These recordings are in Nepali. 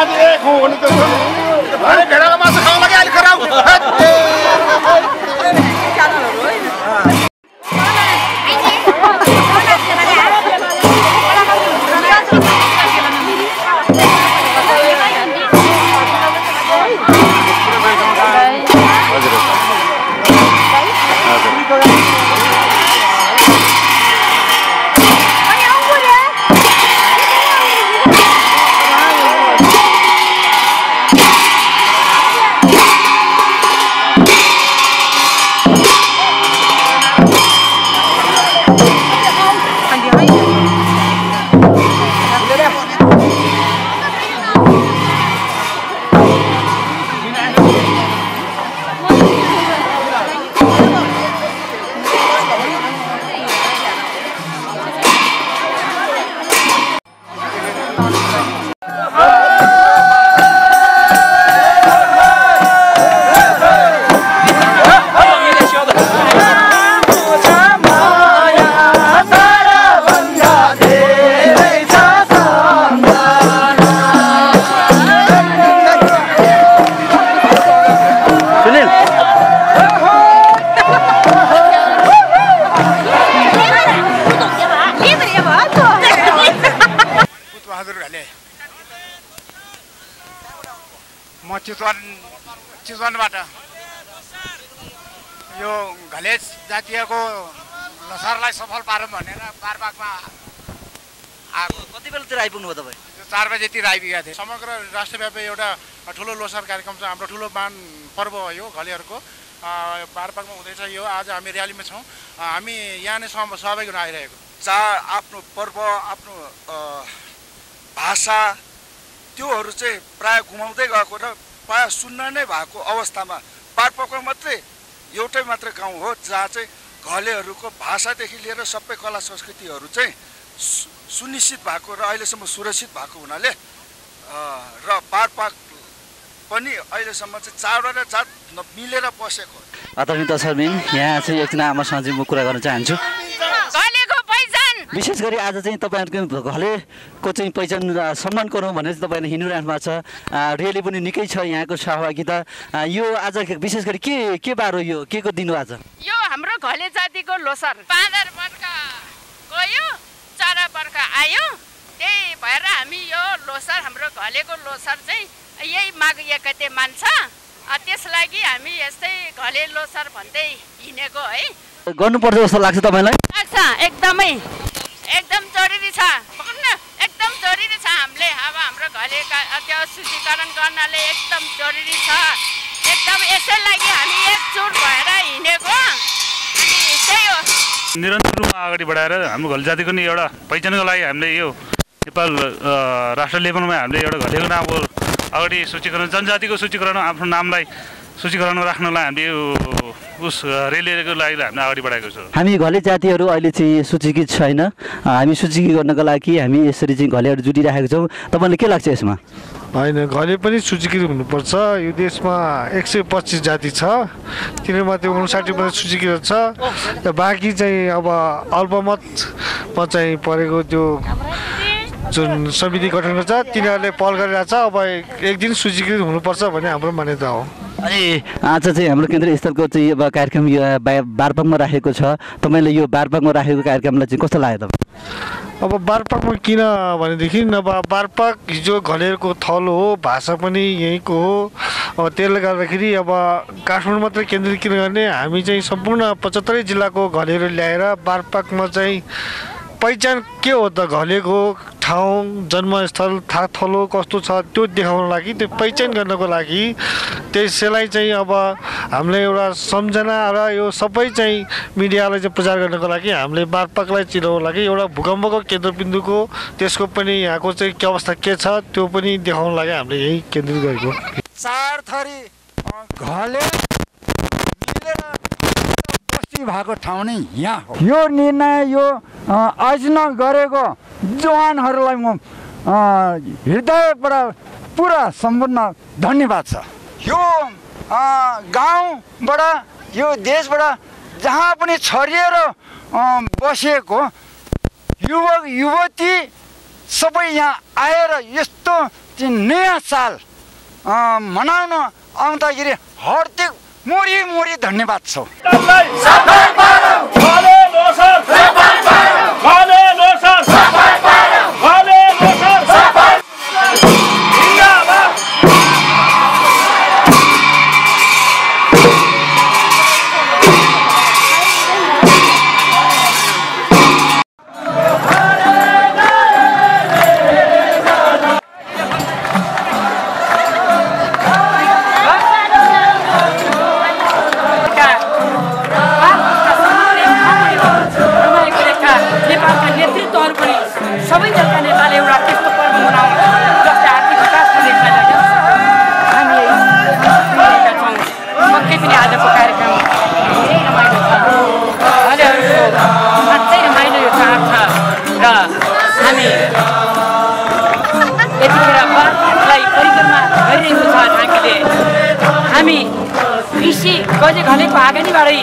भेडाको मासु खाउँ लागि अहिले खराब चितवनबाट यो घलेज जातीयको लसारलाई सफल पारौँ भनेर बारबागमा आएको। कति बेलातिर आइपुग्नु भयो तपाईँ? 4 बजेतिर आइपुगेका थिएँ। समग्र राष्ट्रव्यापी एउटा ठुलो लोसार कार्यक्रम छ। हाम्रो ठुलो मान पर्व हो यो घलेहरूको। बारबागमा हुँदैछ यो। आज हामी र्यालीमा छौँ। हामी यहाँ नै सहभागी हुन आइरहेको। चाड, आफ्नो पर्व, आफ्नो भाषा त्योहरू चाहिँ प्राय गुमाउँदै गएको र प्राय सुन्न नै भएको अवस्थामा बारबागमा मात्रै एउटै मात्र गाउँ हो जहाँ चाहिँ घलेहरूको भाषादेखि लिएर सबै कला संस्कृतिहरू चाहिँ सुनिश्चित भएको र अहिलेसम्म सुरक्षित भएको हुनाले र बारबाग पनि अहिलेसम्म चाहिँ चाडवटा जात मिलेर बसेको। आदरणीय दर्शकबिन, यहाँ चाहिँ एकजना आमासँग चाहिँ म कुरा गर्न चाहन्छु। विशेष गरी आज चाहिँ तपाईँहरूको घलेको चाहिँ पहिचान सम्मान गरौँ भनेर तपाईँले हिँडिरहनु भएको छ। रेली पनि निकै छ यहाँको सहभागिता। यो आज विशेष गरी के बार हो? यो के को दिन हो आज? यो हाम्रो घले जातिको लोसार। बाँदर बर्खा गयो, चरा बर्खा आयो, त्यही भएर हामी यो लोसार, हाम्रो घलेको लोसार चाहिँ यही माघ 1 गते मान्छ। त्यसलागि हामी यस्तै घले लोसार भन्दै हिँडेको है। गर्नुपर्छ जस्तो लाग्छ तपाईँलाई? लाग्छ, एकदमै एकदम जरुरी छ। एकदम जरुरी छ। हामीले अब हाम्रो घलेका त्यो शुद्धिकरण गर्नले एकदम जरुरी छ। एकदम यसै लागि हामी एकजुट भएर हिँडेको। अनि त्यही हो, निरन्तर रूपमा अगाडि बढाएर हाम्रो घले जातिको नि एउटा पहिचानको लागि हामीले यो नेपाल राष्ट्र लेभलमा हामीले एउटा घलेको नामको अगाडि सूचीकरण, जनजातिको सूचीकरण, आफ्नो नामलाई सूचीकरण राख्नलाई हामीले उस रेलीको लागि हामीले अगाडि बढाएको छौँ। हामी घले जातिहरू अहिले चाहिँ सूचीकृत छैन। हामी सूचीकृत गर्नको लागि हामी यसरी चाहिँ घलेहरू जुटिराखेको छौँ। तपाईँलाई के लाग्छ यसमा? होइन, घले पनि सूचीकृत हुनुपर्छ। यो देशमा 125 जाति छ, तिनीमध्ये 59% सूचीकृत छ। र बाँकी चाहिँ अब अल्पमतमा चाहिँ परेको त्यो जुन समिति गठन गर्छ तिनीहरूले पहल गरिरहेछ। अब एक दिन सूचीकृत हुनुपर्छ भन्ने हाम्रो मान्यता हो। अनि आज चाहिँ हाम्रो केन्द्रीय स्थलको चाहिँ अब कार्यक्रम यो बारबागमा राखेको छ। तपाईँले यो बारबागमा राखेको कार्यक्रमलाई चाहिँ कस्तो लाग्यो तपाईँ? अब बारबागमा किन भनेदेखि अब बारबाग हिजो घलेहरूको थलो हो, भाषा पनि यहीँको हो। अब त्यसले गर्दाखेरि अब काठमाडौँ मात्रै केन्द्रीकृत गर्ने हामी चाहिँ सम्पूर्ण 75 जिल्लाको घलेहरू ल्याएर बारबागमा चाहिँ पहिचान के हो त, घलेको ठाउँ, जन्मस्थल, थलो कस्तो छ त्यो देखाउनको लागि, त्यो पहिचान गर्नको लागि त्यसलाई चाहिँ अब हामीले एउटा सम्झना र यो सबै चाहिँ मिडियालाई चाहिँ प्रचार गर्नको लागि हामीले बारबागलाई चिनाउनको लागि एउटा भूकम्पको केन्द्रबिन्दुको त्यसको पनि यहाँको चाहिँ के अवस्था के छ त्यो पनि देखाउनको लागि हामीले यही केन्द्रित गरेको। 4 थरी घले मिलेर भएको ठाउँ नै यहाँ हो। यो निर्णय यो आयोजना गरेको जवानहरूलाई म हृदयबाट पुरा सम्पूर्ण धन्यवाद छ। यो गाउँबाट, यो देशबाट जहाँ पनि छरिएर बसेको युवक युवती सबै यहाँ आएर यस्तो चाहिँ नयाँ साल मनाउन आउँदाखेरि हार्दिक मोरी मोरी धन्यवाद छ। सबैजना नेपाली एउटा त्यस्तो पर्व मनाउँ जसले आर्थिक विकासको दिशा लैजाओस्। हामी यही छौँ। पक्कै पनि आजको कार्यक्रम धेरै रमाइलो छ। भालेहरूको साँच्चै रमाइलो यो चाड छ र हामी यतिखेर बारलाई परिक्रमा गरिरहेको छ झाँकीले। हामी कृषि गजे घलेको आँगनीबाटै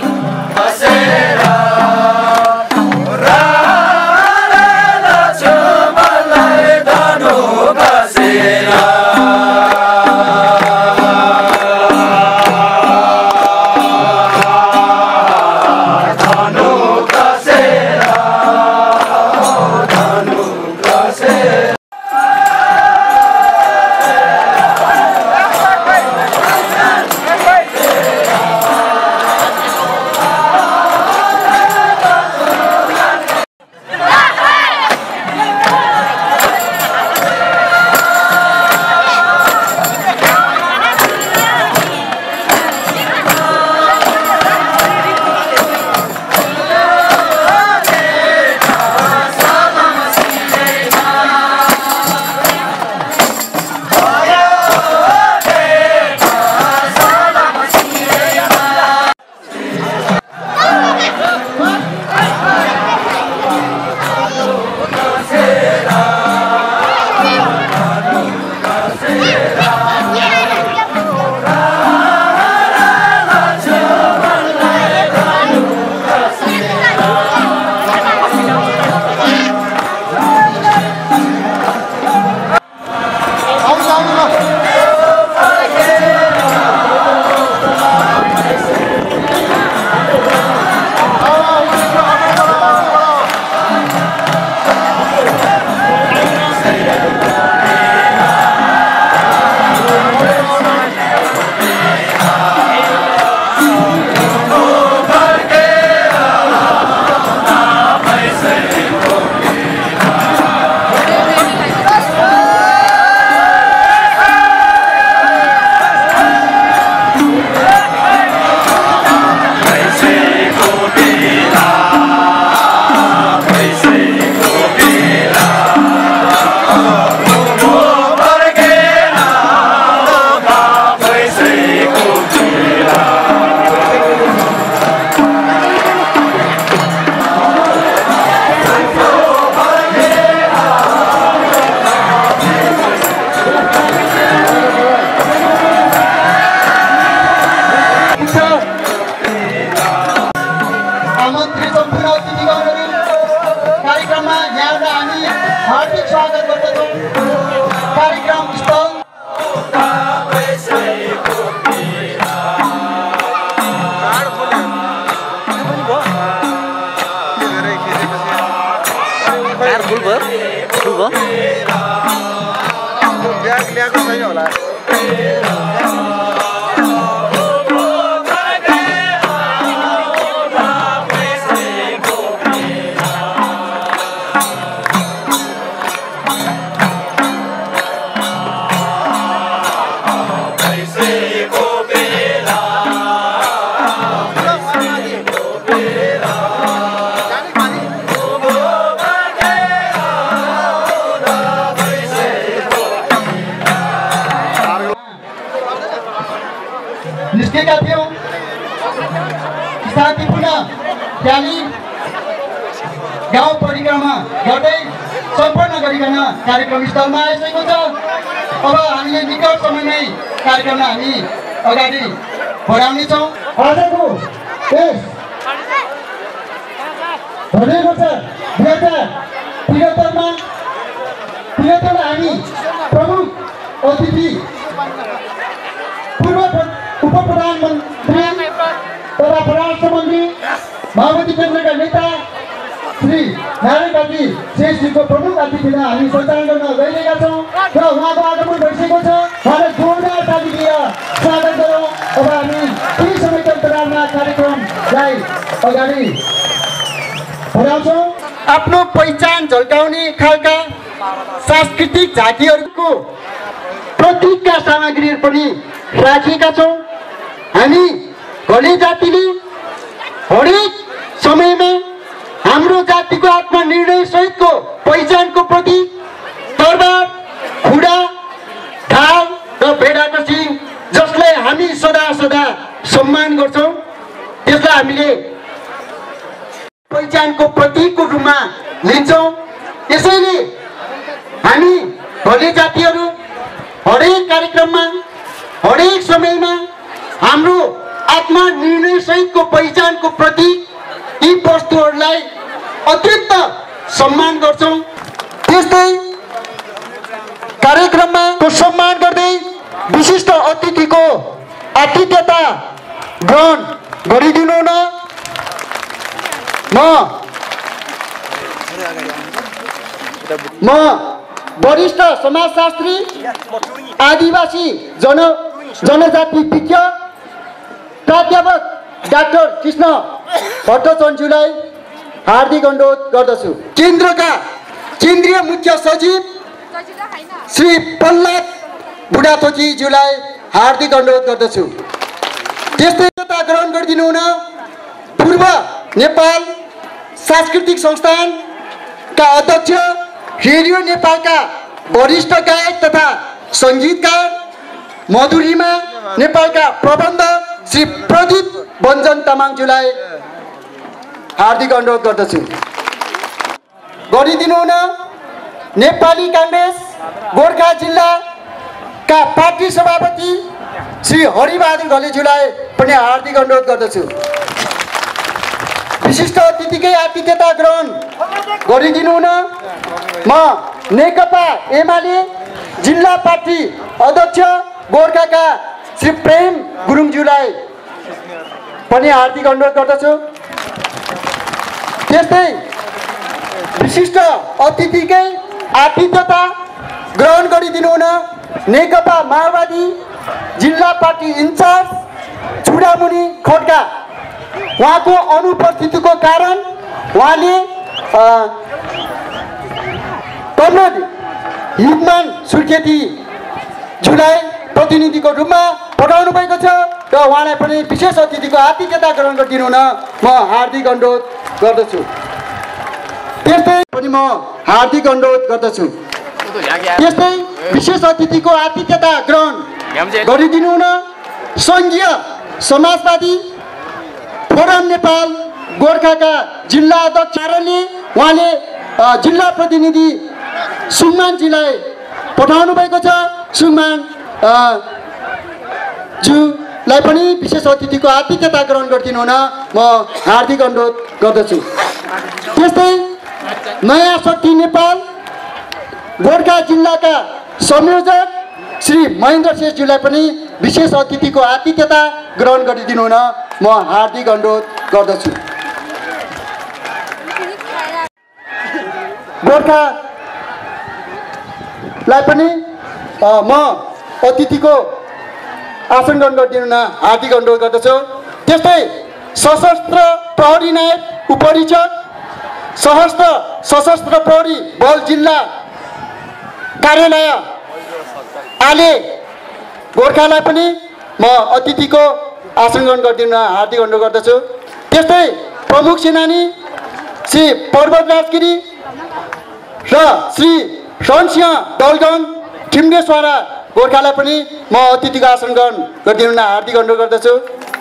निस्केका थियौँ। शान्तिपूर्ण ख्याली गाउँ परिक्रमा गर्दै सम्पन्न गरिकन कार्यक्रम स्थलमा आइसकेको छ। अब हामीले निकट समयमै कार्यक्रमलाई हामी अगाडि बढाउनेछौँ। आजको यस भदौ वर्ष 2073 हामी प्रमुख अतिथि पूर्व उप प्रधानमन्त्री तथा परराष्ट्र मन्त्री माओवादी केन्द्रका नेता श्री नारायण काजी श्रेष्ठजीको प्रमुख अतिथिमा हामी सञ्चालन गर्न गइरहेका छौँ र उहाँको आगमन भइसकेको छ। उहाँलाई जोरदार ताली दिएर स्वागत गरौँ। अब हामी केही समयको अन्तरालमा कार्यक्रमलाई अगाडि बढाउँछौँ। आफ्नो पहिचान झल्काउने खालका सांस्कृतिक झाँकीहरूको प्रतीकका सामग्रीहरू पनि राखिएका छौँ। हामी घले जातिले हरेक समयमा हाम्रो जातिको आत्मनिर्णय सहितको पहिचानको प्रतीक तरबार, खुडा, ढाल र भेडाको सिङ, जसलाई हामी सदा सदा सम्मान गर्छौँ, त्यसलाई हामीले पहिचानको प्रतीकको रूपमा लिन्छौँ। त्यसैले हामी घले जातिहरू हरेक कार्यक्रममा हरेक समयमा हाम्रो आत्मनिर्णय सहितको पहिचानको प्रतीक यी वस्तुहरूलाई अत्यन्त सम्मान गर्छौँ। त्यस्तै कार्यक्रममा सम्मान गर्दै विशिष्ट अतिथिको आतिथ्यता ग्रहण गरिदिनु हुन म वरिष्ठ समाजशास्त्री आदिवासी जनजाति विज्ञ प्राध्यापक डाक्टर कृष्ण भट्टचन्द्रज्यूलाई हार्दिक अनुरोध गर्दछु। केन्द्रका केन्द्रीय मुख्य सचिव श्री प्रहलाद बुढाथोकीज्यूलाई हार्दिक अनुरोध गर्दछु। त्यस्तै ग्रहण गरिदिनु हुन पूर्व नेपाल सांस्कृतिक संस्थानका अध्यक्ष, रेडियो नेपालका वरिष्ठ गायक तथा सङ्गीतकार, मधुरिमा नेपालका प्रबन्धक श्री प्रदीप बञ्जन तामाङज्यूलाई हार्दिक अनुरोध गर्दछु। गरिदिनु हुन नेपाली काङ्ग्रेस गोर्खा जिल्लाका पार्टी सभापति श्री हरिबहादुर घलेज्यूलाई पनि हार्दिक अनुरोध गर्दछु। विशिष्ट अतिथिकै आतिथ्यता ग्रहण गरिदिनु हुन म नेकपा एमाले जिल्ला पार्टी अध्यक्ष गोर्खाका श्री प्रेम गुरुङज्यूलाई पनि हार्दिक अनुरोध गर्दछु। त्यस्तै विशिष्ट अतिथिकै आतिथ्यता ग्रहण गरिदिनु हुन नेकपा माओवादी जिल्ला पार्टी इन्चार्ज चुडामुनि खड्का, उहाँको अनुपस्थितिको कारण उहाँले कमरेड हितमान सुर्खेतीज्यूलाई प्रतिनिधिको रूपमा पठाउनु भएको छ र उहाँलाई पनि विशेष अतिथिको आतिथ्यता ग्रहण गरिदिनु हुन म हार्दिक अनुरोध गर्दछु। त्यस्तै पनि म हार्दिक अनुरोध गर्दछु। त्यस्तै विशेष अतिथिको आतिथ्यता ग्रहण गरिदिनु हुन सङ्घीय समाजवादी फोरम नेपाल गोर्खाका जिल्ला अध्यक्षले उहाँले जिल्ला प्रतिनिधि सुङमानजीलाई पठाउनु भएको छ। सुङमान ज्यूलाई पनि विशेष अतिथिको आतिथ्यता ग्रहण गरिदिनु हुन म हार्दिक अनुरोध गर्दछु। त्यस्तै नयाँ शक्ति नेपाल गोर्खा जिल्लाका संयोजक श्री महेन्द्र शेषज्यूलाई पनि विशेष अतिथिको आतिथ्यता ग्रहण गरिदिनु हुन म हार्दिक अनुरोध गर्दछु। गोर्खालाई पनि म अतिथिको आसन ग्रहण गरिदिनु हुन हार्दिक अनुरोध गर्दछु। त्यस्तै सशस्त्र प्रहरी नायक उपरीक्षक सशस्त्र प्रहरी बल जिल्ला कार्यालय आले गोर्खालाई पनि म अतिथिको आसन ग्रहण गरिदिन हार्दिक अनुरोध गर्दछु। त्यस्तै प्रमुख सेनानी श्री पर्वतराज गिरी र श्री रणसिंह दलगन ठिम्डेश्वरा गोर्खालाई पनि म अतिथिको आसन ग्रहण गरिदिन हार्दिक अनुरोध गर्दछु।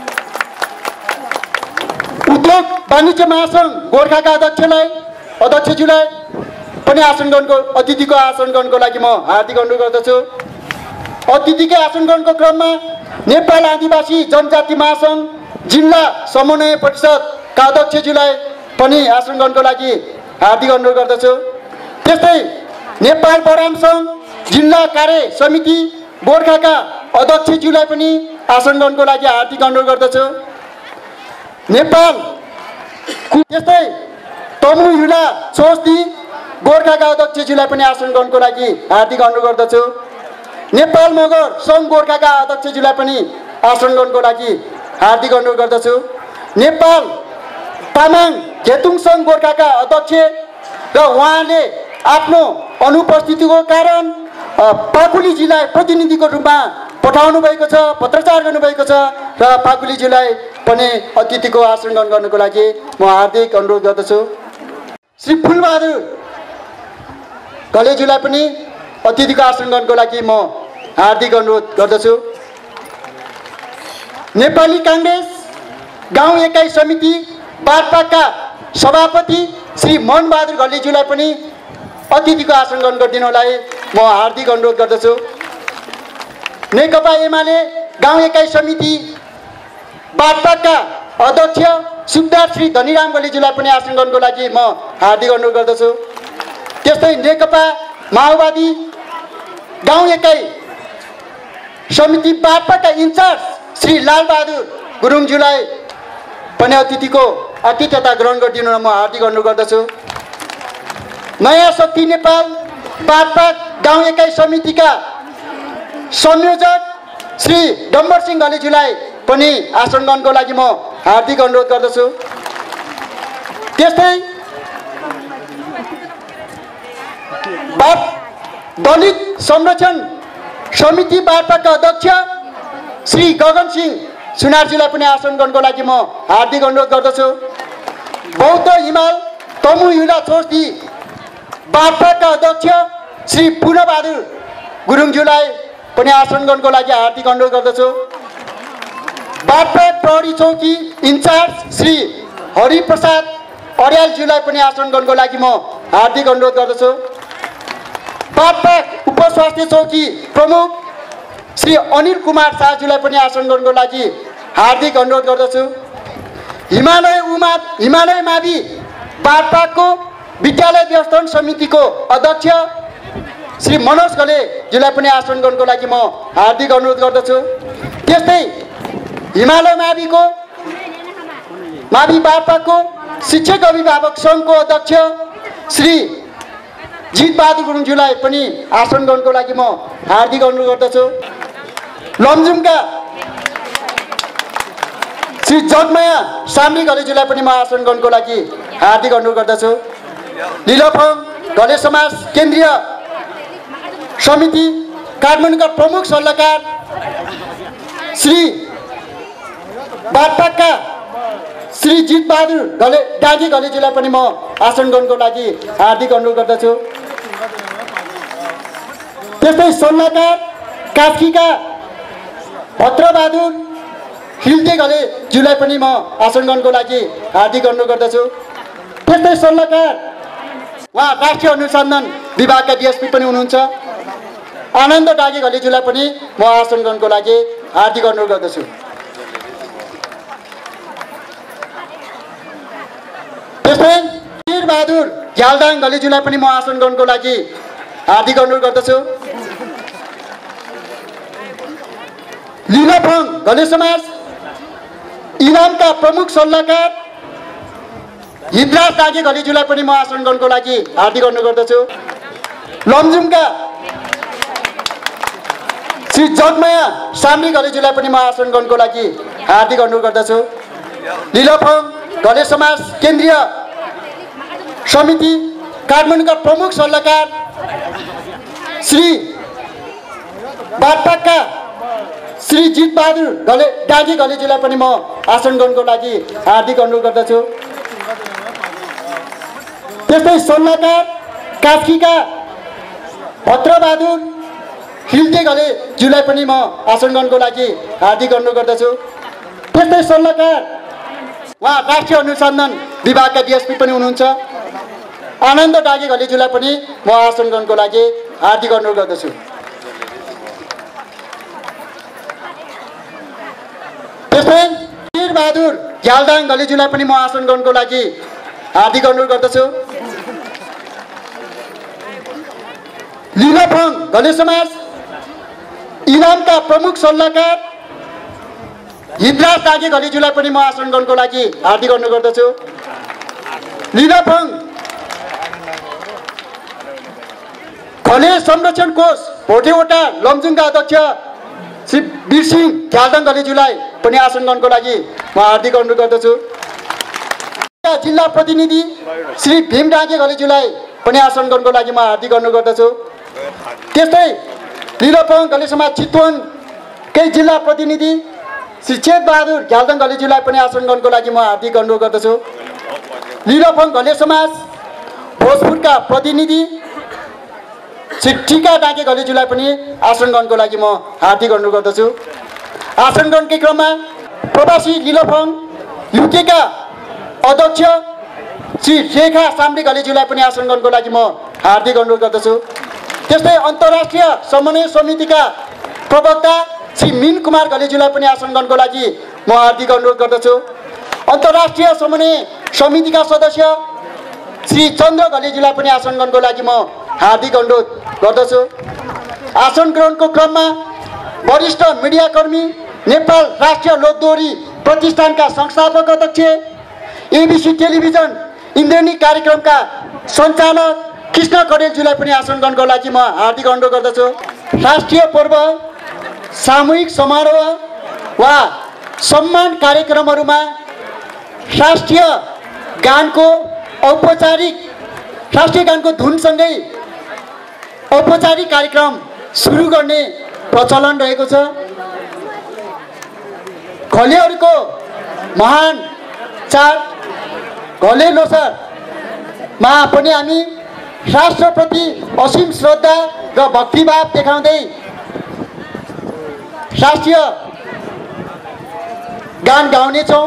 उद्योग वाणिज्य महासङ्घ गोर्खाका अध्यक्षज्यूलाई पनि अतिथिको आसन ग्रहणको लागि म हार्दिक अनुरोध गर्दछु। अतिथिकै आसन ग्रहणको क्रममा नेपाल आदिवासी जनजाति महासङ्घ जिल्ला समन्वय परिषदका अध्यक्षज्यूलाई पनि आसन ग्रहणको लागि हार्दिक अनुरोध गर्दछु। त्यस्तै नेपाल बराम सङ्घ जिल्ला कार्य समिति गोर्खाका अध्यक्षज्यूलाई पनि आसन गर्नको लागि हार्दिक अनुरोध गर्दछु। नेपाल त्यस्तै तमु युला सोस्ती गोर्खाका अध्यक्षज्यूलाई पनि आसन गर्नको लागि हार्दिक अनुरोध गर्दछु। नेपाल मगर सङ्घ गोर्खाका अध्यक्षज्यूलाई पनि आसन गर्नको लागि हार्दिक अनुरोध गर्दछु। नेपाल तामाङ घेतुङ सङ्घ गोर्खाका अध्यक्ष र उहाँले आफ्नो अनुपस्थितिको कारण पाकुलीजीलाई प्रतिनिधिको रूपमा पठाउनु भएको छ, पत्रचार गर्नुभएको छ र पाकुलीजीलाई पनि अतिथिको आसन ग्रहण गर्नको लागि म हार्दिक अनुरोध गर्दछु। श्री फुलबहादुर घलेज्यूलाई पनि अतिथिको आसन ग्रहणको लागि म हार्दिक अनुरोध गर्दछु। नेपाली काङ्ग्रेस गाउँ एकाइ समिति बारपाका सभापति श्री मोहनबहादुर घलेज्यूलाई पनि अतिथिको आसन ग्रहण गरिदिनलाई म हार्दिक अनुरोध गर्दछु। नेकपा एमाले गाउँ एकाइ समिति बारपाका अध्यक्ष सुब्दार श्री धनीराम घलेज्यूलाई पनि आसन ग्रहणको लागि म हार्दिक अनुरोध गर्दछु। त्यस्तै नेकपा माओवादी गाउँ एकाइ समिति बारपाका इन्चार्ज श्री लालबहादुर गुरुङज्यूलाई पनि अतिथिको आतिथ्यता ग्रहण गरिदिनु म हार्दिक अनुरोध गर्दछु। नयाँ शक्ति नेपाल बारपाक गाउँ एकाइ समितिका संयोजक श्री डम्बर सिंह घलेज्यूलाई पनि आसन ग्रहणको लागि म हार्दिक अनुरोध गर्दछु। त्यस्तै दलित संरक्षण समिति बारपाका अध्यक्ष श्री गगन सिंह सुनारजीलाई पनि आसन ग्रहणको लागि म हार्दिक अनुरोध गर्दछु। बौद्ध हिमाल तमु युला छोस्ती बारपाका अध्यक्ष श्री पूर्णबहादुर गुरुङज्यूलाई पनि आसन ग्रहणको लागि हार्दिक अनुरोध गर्दछु। बारपाक प्रहरी चौकी इन्चार्ज श्री हरिप्रसाद अर्यालज्यूलाई पनि आसन ग्रहणको लागि म हार्दिक अनुरोध गर्दछु। बारपाक उपस्वास्थ्य चौकी प्रमुख श्री अनिल कुमार शाहज्यूलाई पनि आसन ग्रहणको लागि हार्दिक अनुरोध गर्दछु। हिमालय मावि बारपाकको विद्यालय व्यवस्थापन समितिको अध्यक्ष श्री मनोज घलेज्यूलाई पनि आसन ग्रहणको लागि म हार्दिक अनुरोध गर्दछु। त्यस्तै हिमालय मावि बारपाकको शिक्षक अभिभावक सङ्घको अध्यक्ष श्री जितबहादुर गुरुङज्यूलाई पनि आसन ग्रहणको लागि म हार्दिक अनुरोध गर्दछु। लमजुङका श्री जगमाया सामरी घलेज्यूलाई पनि म आसन ग्रहणको लागि हार्दिक अनुरोध गर्दछु। लिलफङ घले समाज केन्द्रीय समिति काठमाडौँका प्रमुख सल्लाहकार श्री बारपाकका श्री जितबहादुर डाँगी घलेज्यूलाई पनि म आसन ग्रहणको लागि हार्दिक अनुरोध गर्दछु। त्यस्तै सल्लाहकार कास्कीका भद्रबहादुर हिल्ते घलेज्यूलाई पनि म आसन ग्रहणको लागि हार्दिक अनुरोध गर्दछु। त्यस्तै सल्लाहकार उहाँ राष्ट्रिय अनुसन्धान विभागका डिएसपी पनि हुनुहुन्छ आनन्द डाँगे घलेज्यूलाई पनि म आसन ग्रहणको लागि हार्दिक अनुरोध गर्दछु। त्यस्तै वीरबहादुर झ्यालदाङ घलेज्यूलाई पनि म आसन ग्रहणको लागि हार्दिक अनुरोध गर्दछु। लिलफङ घले समाज इलामका प्रमुख सल्लाहकार हिद्राज डाँगे घलेज्यूलाई पनि म आसन ग्रहणको लागि हार्दिक अनुरोध गर्दछु। लमजुङका श्री जगमाया सामरी घलेज्यूलाई पनि म आसन ग्रहणको लागि हार्दिक अनुरोध गर्दछु। लिलफङ घले समाज केन्द्रीय समिति काठमाडौँका प्रमुख सल्लाहकार श्री बारपाकका श्री जितबहादुर डाँगी घलेज्यूलाई पनि म आसन ग्रहणको लागि हार्दिक अनुरोध गर्दछु। त्यस्तै सल्लाहकार कास्कीका भद्रबहादुर हिल्ते घलेज्यूलाई पनि म आसन ग्रहणको लागि हार्दिक अनुरोध गर्दछु। त्यस्तै सल्लाहकार उहाँ राष्ट्रिय अनुसन्धान विभागका डिएसपी पनि हुनुहुन्छ आनन्द डाँगे घलेज्यूलाई पनि म आसन ग्रहणको लागि हार्दिक अनुरोध गर्दछु। त्यस्तै वीरबहादुर झ्यालदाङ घलेज्यूलाई पनि म आसन ग्रहणको लागि हार्दिक अनुरोध गर्दछु। लिलाफाङ घले समाज इलामका प्रमुख सल्लाहकार हिद्राज तागे घलेज्यूलाई पनि म आसन गर्नको लागि हार्दिक अनुरोध गर्दछु। लिलाफाङ घले संरक्षण कोष भोटेवटा लमजुङका अध्यक्ष श्री वीरसिंह घ्यालदाङ घलेज्यूलाई पनि आसन गर्नको लागि म हार्दिक अनुरोध गर्दछु। जिल्ला प्रतिनिधि श्री भीम डाँगे घलेज्यूलाई पनि आसन गर्नको लागि म हार्दिक अनुरोध गर्दछु। त्यस्तै लिलाफाङ घले समाज चितवनकै जिल्ला प्रतिनिधि श्री चेतबहादुर घ्यालदाङ घलेज्यूलाई पनि आसन गर्नको लागि म हार्दिक अनुरोध गर्दछु। लिलाफाङ घले समाज भोजपुरका प्रतिनिधि श्री टिका डाँगे घलेज्यूलाई पनि आसन गर्नको लागि म हार्दिक अनुरोध गर्दछु। आसन ग्रहणकै क्रममा प्रवासी लिलाफाङ युकेका अध्यक्ष श्री रेखा साम्री घलेज्यूलाई पनि आसन गर्नको लागि म हार्दिक अनुरोध गर्दछु। त्यस्तै अन्तर्राष्ट्रिय समन्वय समितिका प्रवक्ता श्री मिन कुमार घलेज्यूलाई पनि आसन गर्नको लागि म हार्दिक अनुरोध गर्दछु। अन्तर्राष्ट्रिय समन्वय समितिका सदस्य श्री चन्द्र घलेज्यूलाई पनि आसन गर्नको लागि म हार्दिक अनुरोध गर्दछु। आसन ग्रहणको क्रममा वरिष्ठ मिडियाकर्मी नेपाल राष्ट्रिय लोकदोहोरी प्रतिष्ठानका संस्थापक अध्यक्ष एबिसी टेलिभिजन इन्द्रेणी कार्यक्रमका सञ्चालक कृष्ण कडेलज्यूलाई पनि आसन गर्नको लागि म हार्दिक अनुरोध गर्दछु। राष्ट्रिय पर्व सामूहिक समारोह वा सम्मान कार्यक्रमहरूमा राष्ट्रिय गानको धुनसँगै औपचारिक कार्यक्रम सुरु गर्ने प्रचलन रहेको छ। घलेहरूको महान चाड घले लोसारमा पनि हामी राष्ट्रप्रति असीम श्रद्धा र भक्तिभाव देखाउँदै राष्ट्रिय गान गाउनेछौँ।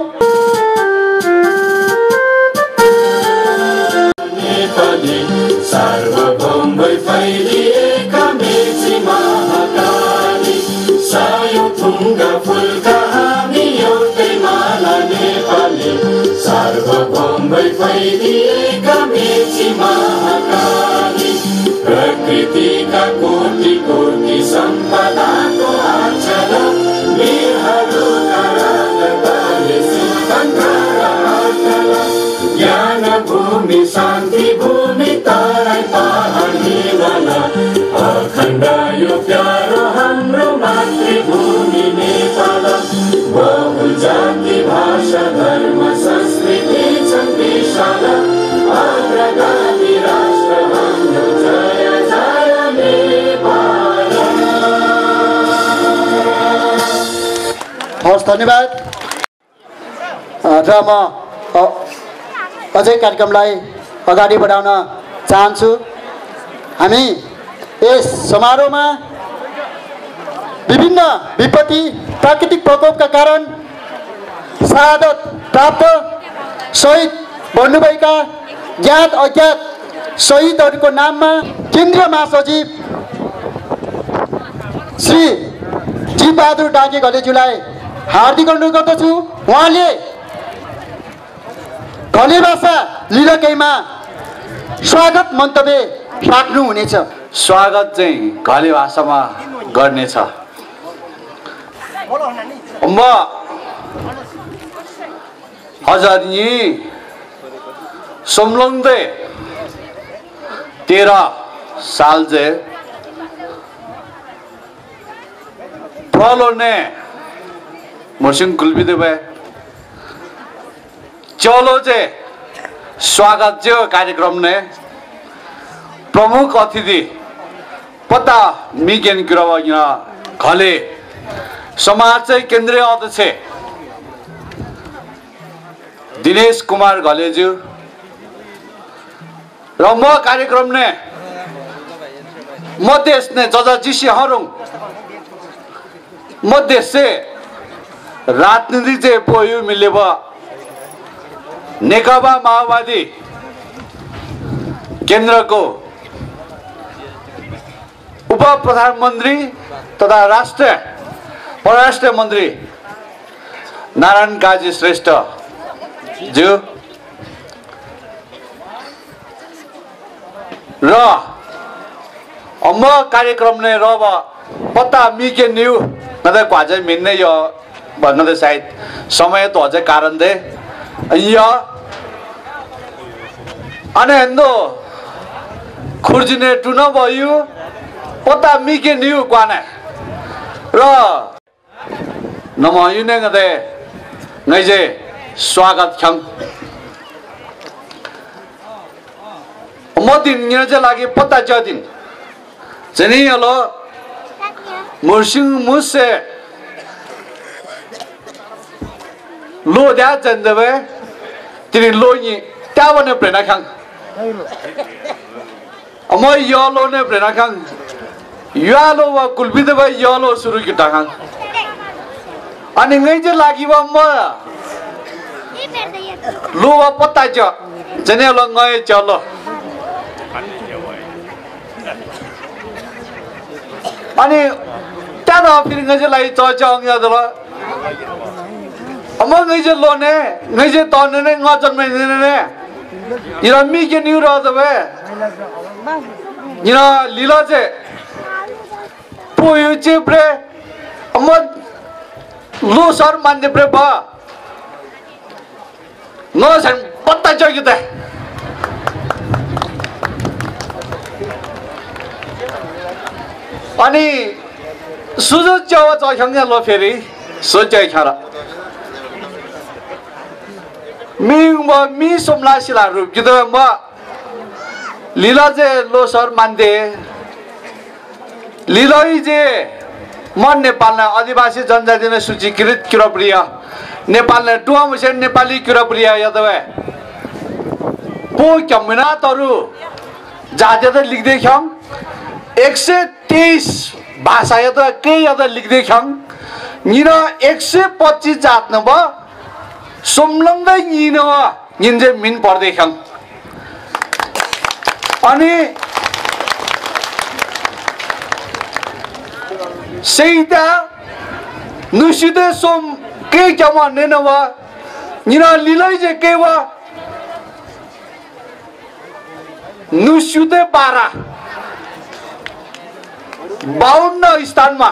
सार्वभौम फैलिएका मेची महाकाली सायो थुङ्गा फुलका हामी एउटै माला नेपाली सार्वभौम फैलिएका मेची महाकाली प्रकृतिका कोटि कोटि सम्पदाको आचल वीरहरूका रगतले सिंहका आचल ज्ञान भूमि शान्ति भूमि तराई पहाड हिमाल अखण्ड यो प्यारो हाम्रो मातृभूमि नेपाल बहु जाति भाषा धर्म संस्कृति छन् विशाल अग्रगामी राष्ट्र हाम्रो जय जय नेपाल। हवस्, धन्यवाद। र म अझै कार्यक्रमलाई अगाडि बढाउन चाहन्छु। हामी यस समारोहमा विभिन्न विपत्ति प्राकृतिक प्रकोपका कारण शहादत प्राप्त शहीद बन्नुभएका ज्ञात अज्ञात शहीदहरूको नाममा केन्द्रीय महासचिव श्री जीबहादुर डाँगे घलेज्यूलाई हार्दिक अनुरोध गर्दछु। उहाँले घले भाषा लिलकैमा स्वागत मन्तव्य राख्नुहुनेछ। स्वागत चाहिँ घले भाषामा गर्नेछ। म हजुरनी सोमलङदे 13 साल जे फलोने मसिङ कुलबिदे भए चलो जे स्वागत जो कार्यक्रम ने प्रमुख अतिथि पता मिगेन गिरवा घले समाज चाहिँ केन्द्रीय अध्यक्ष दिनेश कुमार घलेज्यू र म कार्यक्रम ने मध्य ने जजिसी हरुङ मध्य से राजनीति चाहिँ पोयो मिलेब नेकपा माओवादी केन्द्र को उप प्रधानमन्त्री तथा राष्ट्रिय परराष्ट्र मन्त्री नारायण काजी श्रेष्ठ ज्यू र म कार्यक्रम ने रब पत्ता मिके न्यू नदा क्वाजे मिन्ने यो भन्नदे सायद समय तो अझै कारण दे या अने हेन्दो खुर्जिने टुन भयो पत्ता मिके न्यू क्वाने र नमयुने गदे ngaiजे स्वागत ख्याङ मदिन निजे लागि पत्ता जदिन जनी हलो मुर्सिङ मुसे लो द्या जन्दबे तिनी लोनी त्यावने प्रेना ख्याङ म यलो ने प्रेना ख्याङ यालो वा कुलबिदबे यलो सुरु किटा ख्याङ अनि ngaiजे लागि वा म लो वा पत्ता ज जने लो ngai चलो अनि त्यादा फेरि ngaiजे लागि चचाङ यादला अम ngaiजे लोने ngaiजे तने ने nga जन्मे ने इरा मी के न्यू र दबे इरा लीला जे पोयु चे प्रे अम लो सर मान्ने प्रे बा न सन पत्ता जगिते अनि सुजु चावा चख्याङ लो फेरि सोचे खारा मी सोमला सिला रुप किदो म लीला जे लो सर मान्थे लीलाई जे मन नेपालमा आदिवासी जनजाति ने सूचीकृत किराप्रिय नेपालले टुवामुसे नेपाली किराप्रिय यदवे पो कमिना तरु जाते त लिख्दै ख्याङ 123 भाषा यद के यद लिख्दै ख्याङ निन 125 जात न ब सोमलङ्गै निन निन्जे मिन पर्दै ख्याङ अनि सेइता नुसिदे सोम के जमा नेनवा निना लिलै जे केवा नुसिदे 52 स्थानमा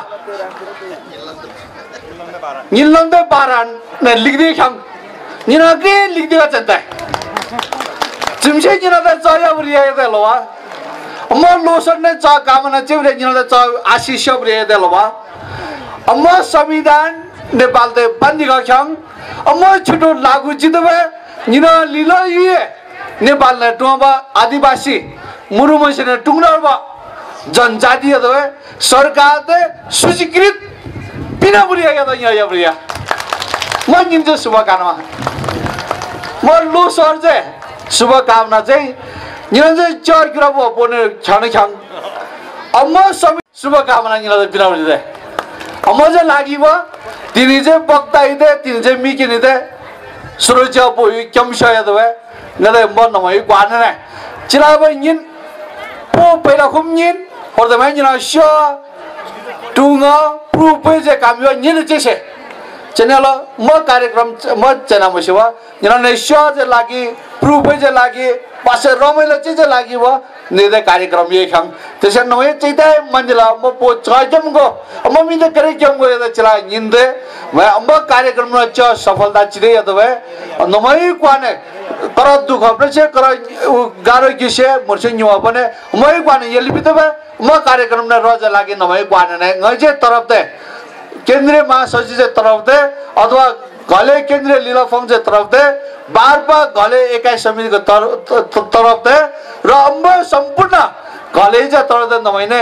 निलन्दे 12 ने लिख्दै ख्याङ निना के लिख्दै चन्ता जिमसे निना त जया बुरिया देलवा म लोसन ने च कामना चेउरे निना त च आशिष बुरिया देलवा म संविधान नेपाल ते बन्दी ख्याङ म छुटो लागु जितबे निना लिलये नेपाल ने टोबा आदिवासी मुरुमसे ने टुङरबा जनजाति दबे सरकार ते सूचीकृत बिना बुरिया या या बुरिया म निम्जे शुभकामना म लो सर जे शुभकामना चाहिँ निरञ्जन चार किरा बोने छाने ख्याङ अम्म सबै शुभकामना निरञ्जन बिना बुरिया अम्म जे लागि व तिनी जे बक्ता इदे तिनी जे मिकिनि दे सुरक्षा बोयु कमशय दबे नदे म नमै क्वाने ने चिलाबे निन पो पहिला खुमनिन हरदे मै निना श टुङा प्रुपे जे कामयो निन चेसे चेनेल म कार्यक्रम म चेना मसेवा निना ने श जे लागि प्रुपे जे लागि पासे रमेलो जे लागि व नेदे कार्यक्रम ये ख्याङ त्यसै नमै चैते मन्दिला म पो चजमगो म मिले करे जमगो यदा चला निन्दे म अम्ब कार्यक्रम न च सफलता चिदे यदबे नमै क्वाने तर दुख प्रचे कर गारो किसे मोर्से न्युवा पनि मै क्वाने यलि बितबे म कार्यक्रम न रज लागि नमै क्वाने ने ngaiजे तरफ दे केन्द्रीय महासचिव जे तरफ दे अथवा घले केन्द्रीय लीला फंग जे तरफ दे बारपा घले एकाइ समितिको तरफ दे र अम्ब सम्पूर्ण घले जे तरफ दे नमैने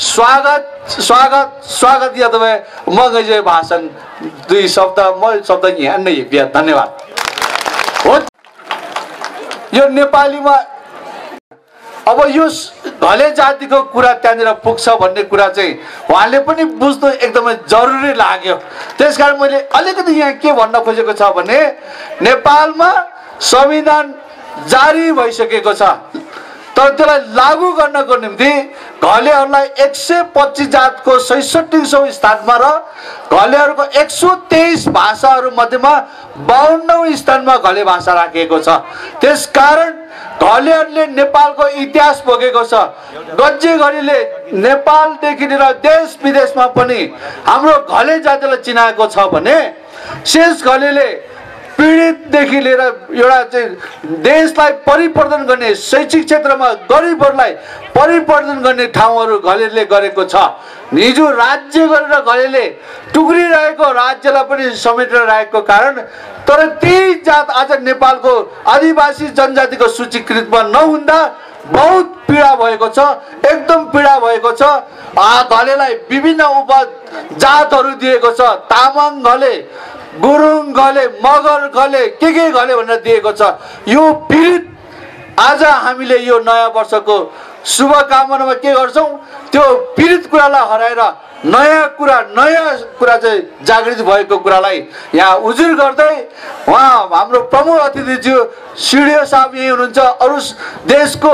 स्वागत यदबे म ngaiजे भाषण दुई शब्द म शब्द यहाँ नै बिया धन्यवाद हो यो नेपालीमा अब यो घले जातिको कुरा त्यहाँनिर पुग्छ भन्ने कुरा चाहिँ उहाँले पनि बुझ्नु एकदमै जरुरी लाग्यो त्यसकारण मैले अलिकति यहाँ के भन्न खोजेको छ भने नेपालमा संविधान जारी भइसकेको छ तर त्यसलाई लागू गर्नको निम्ति घलेहरूलाई 125 जातको 66औं स्थानमा र घलेहरूको 123 भाषाहरू मध्येमा 52औं स्थानमा घले भाषा राखिएको छ। त्यसकारण घलेहरूले नेपालको इतिहास भोगेको छ। गज्जे घलीले नेपालदेखि लिएर देश विदेशमा पनि हाम्रो घले जातिलाई चिनाएको छ भने शेष घलेले पीडितदेखि लिएर एउटा चाहिँ देशलाई परिवर्तन गर्ने, शैक्षिक क्षेत्रमा गरिबहरूलाई परिवर्तन गर्ने ठाउँहरू घलेले गरेको छ। हिजो राज्य गरेर घलेले टुक्रिरहेको राज्यलाई पनि समेटेर राखेको कारण तर त्यही जात आज नेपालको आदिवासी जनजातिको सूचीकृतमा नहुँदा बहुत पीडा भएको छ, एकदम पीडा भएको छ। घलेलाई विभिन्न उपजातहरू दिएको छ, तामाङ घले, गुरुङ घले, मगर घले, के घले भनेर दिएको छ। यो पीडित आज हामीले यो नयाँ वर्षको शुभकामनामा के गर्छौं, त्यो पीडित कुरालाई हराएर नयाँ कुरा चाहिँ जागृत भएको कुरालाई यहाँ उजुर गर्दै उहाँ हाम्रो प्रमुख अतिथिज्यू सिडिओ साहब यही हुनुहुन्छ। अरू देशको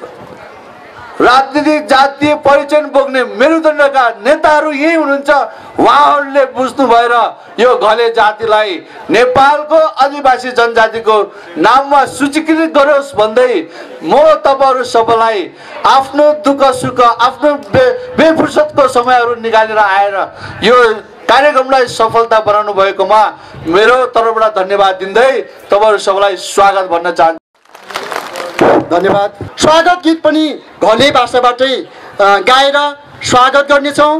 राजनीतिक जातीय परिचय बोक्ने मेरुदण्डका नेताहरू यही हुनुहुन्छ। उहाँहरूले बुझ्नु भएर यो घले जातिलाई नेपालको आदिवासी जनजातिको नाममा सूचीकृत गरोस् भन्दै म तपाईहरु सबैलाई आफ्नो दुःख सुख आफ्नो बेफुर्सदको समयहरू निकालेर आएर यो कार्यक्रमलाई सफलता बनाउनु भएकोमा मेरो तर्फबाट धन्यवाद दिँदै तपाईहरु सबैलाई स्वागत भन्न चाहन्छु। धन्यवाद। स्वागत गीत पनि घले भाषाबाटै गाएर स्वागत गर्नेछौँ।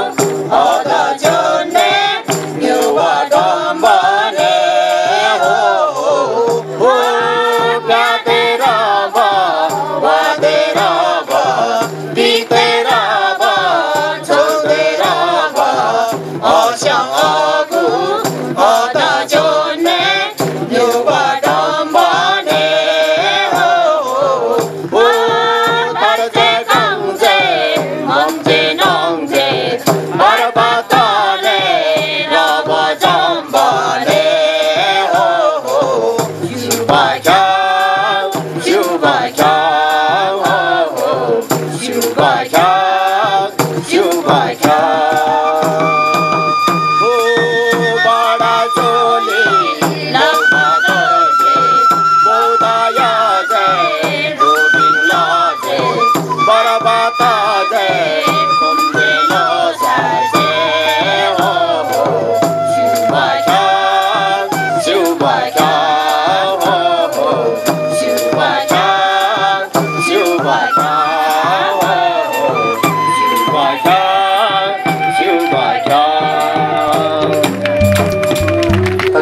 Oh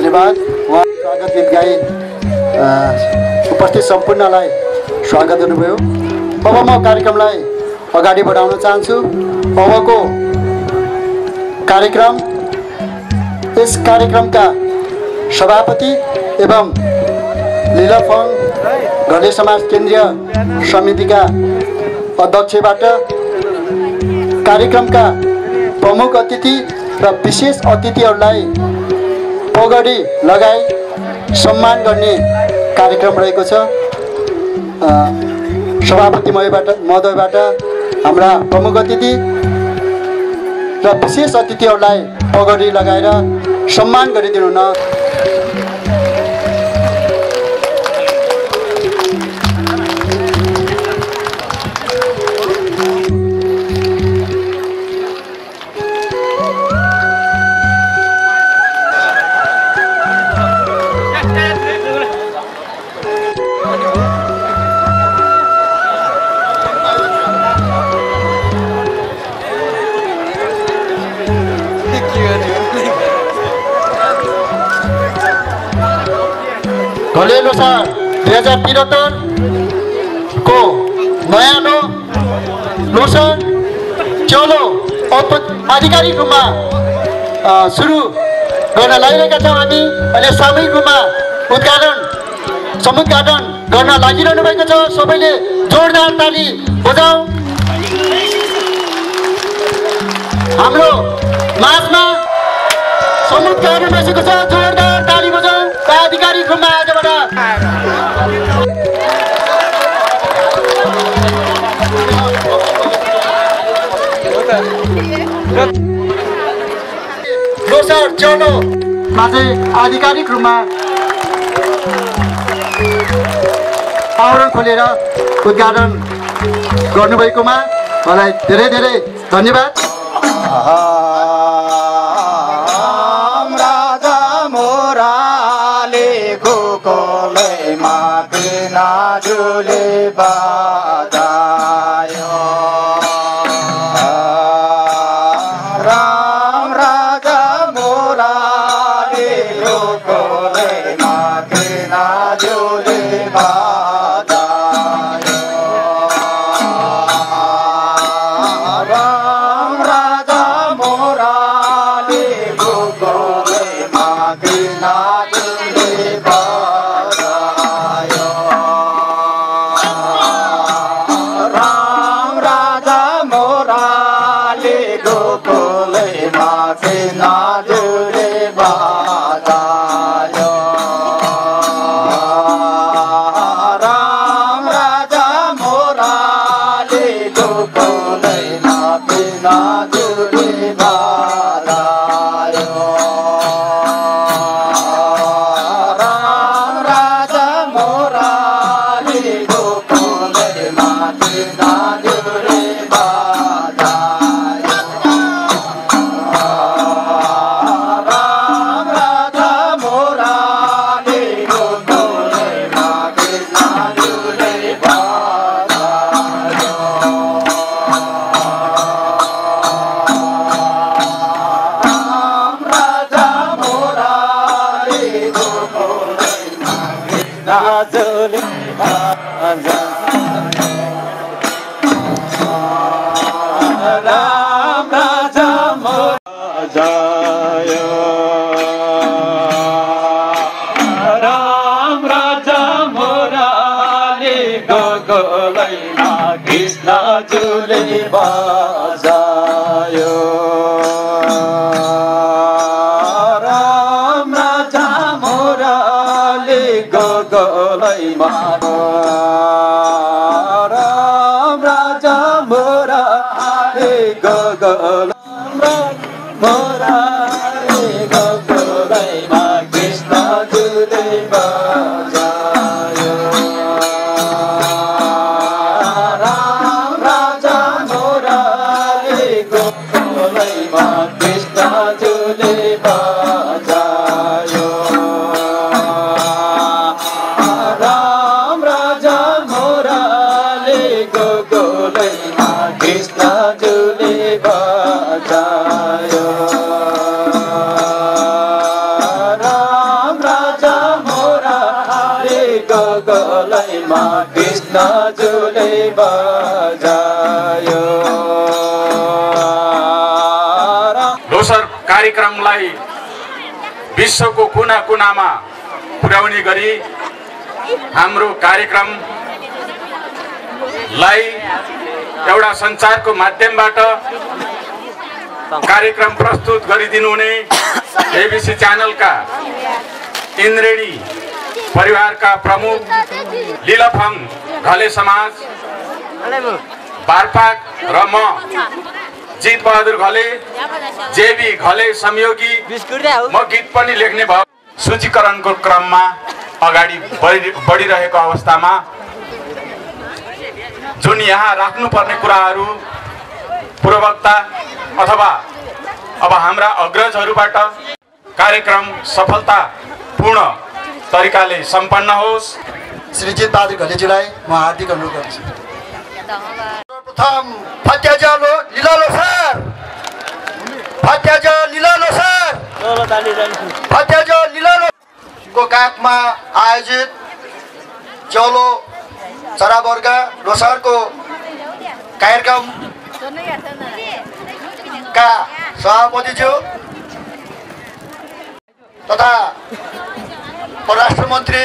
धन्यवाद। उहाँ स्वागत गीत गाई उपस्थित सम्पूर्णलाई स्वागत गर्नुभयो। अब म कार्यक्रमलाई अगाडि बढाउन चाहन्छु। अबको कार्यक्रम यस कार्यक्रमका सभापति एवं लिलाफङ घले समाज केन्द्रीय समितिका अध्यक्षबाट कार्यक्रमका प्रमुख अतिथि र विशेष अतिथिहरूलाई पगडी लगाई सम्मान गर्ने कार्यक्रम रहेको छ। सभापति महोदयबाट हाम्रा प्रमुख अतिथि र विशेष अतिथिहरूलाई पगडी लगाएर सम्मान गरिदिनु न। घले लोसार 2073 को नयाँ लोसार चलो आधिकारिक रूपमा सुरु गर्न लागिरहेका छौँ हामी। अहिले सामूहिक रूपमा समुद्घाटन गर्न लागिरहनु भएको छ। सबैले जोरदार ताली बजाऊ। हाम्रो माझमा समुद्घाटन बसेको छ। जोरदार ताली बजाऊ। आधिकारिक रूपमा आजबाट लोसार चलोमा चाहिँ आधिकारिक रूपमा आवरण खोलेर उद्घाटन गर्नुभएकोमा मलाई धेरै धेरै धन्यवाद। नाजुले बधायो राम राजा मोराले लोकोले माथे नाजुले बधायो राम राजा मोराले लोकोले माथे नाजुले गोकैमा कृष्णजुले बजायो। लोसार कार्यक्रमलाई विश्वको कुना कुनामा पुर्याउने गरी हाम्रो कार्यक्रमलाई एउटा सञ्चारको माध्यमबाट कार्यक्रम प्रस्तुत गरिदिनु हुने एबिसी च्यानलका इन्द्रेणी परिवारका प्रमुख लिलाफाङ घले समाज बारपाक र म जित बहादुर घले जेबी घले संयोगी म गीत पनि लेख्ने भयो। सूचीकरणको क्रममा अगाडि बढिरहेको अवस्थामा जुन यहाँ राख्नुपर्ने कुराहरू पूर्ववक्ता अथवा अब हाम्रा अग्रजहरूबाट कार्यक्रम सफलतापूर्ण तरिकाले सम्पन्न होस्। श्री जित बहादुर घलेजीलाई म हार्दिक अनुरोध गर्छु। सर्वप्रथम फत्याजलो लीला लोसार को काखमा आयोजित चौलो चरावर्ग लोसारको कार्यक्रम का सभापतिज्यू तथा परराष्ट्र मन्त्री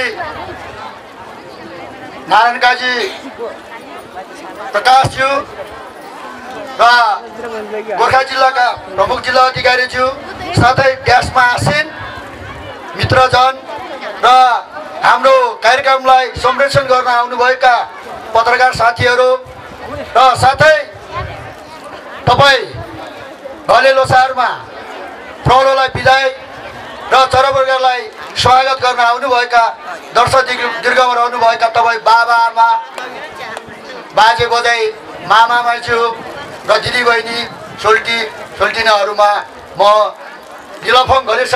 नारायण काजी प्रकाशज्यू र गोर्खा जिल्लाका प्रमुख जिल्ला अधिकारीज्यू साथै ग्यासमा आसीन मित्रजन र हाम्रो कार्यक्रमलाई संरक्षण गर्न आउनुभएका पत्रकार साथीहरू र साथै तपाईँ घले लोसारमा प्रौढोलाई बिदाई र चरावर्गलाई स्वागत गर्न आउनुभएका दर्शक दीर्घमा रहनुभएका तपाईँ बाबा आमा बाजे बजाई मामा माइजू र दिदी बहिनी सोल्टिनाहरूमा म लिलाफाङ घले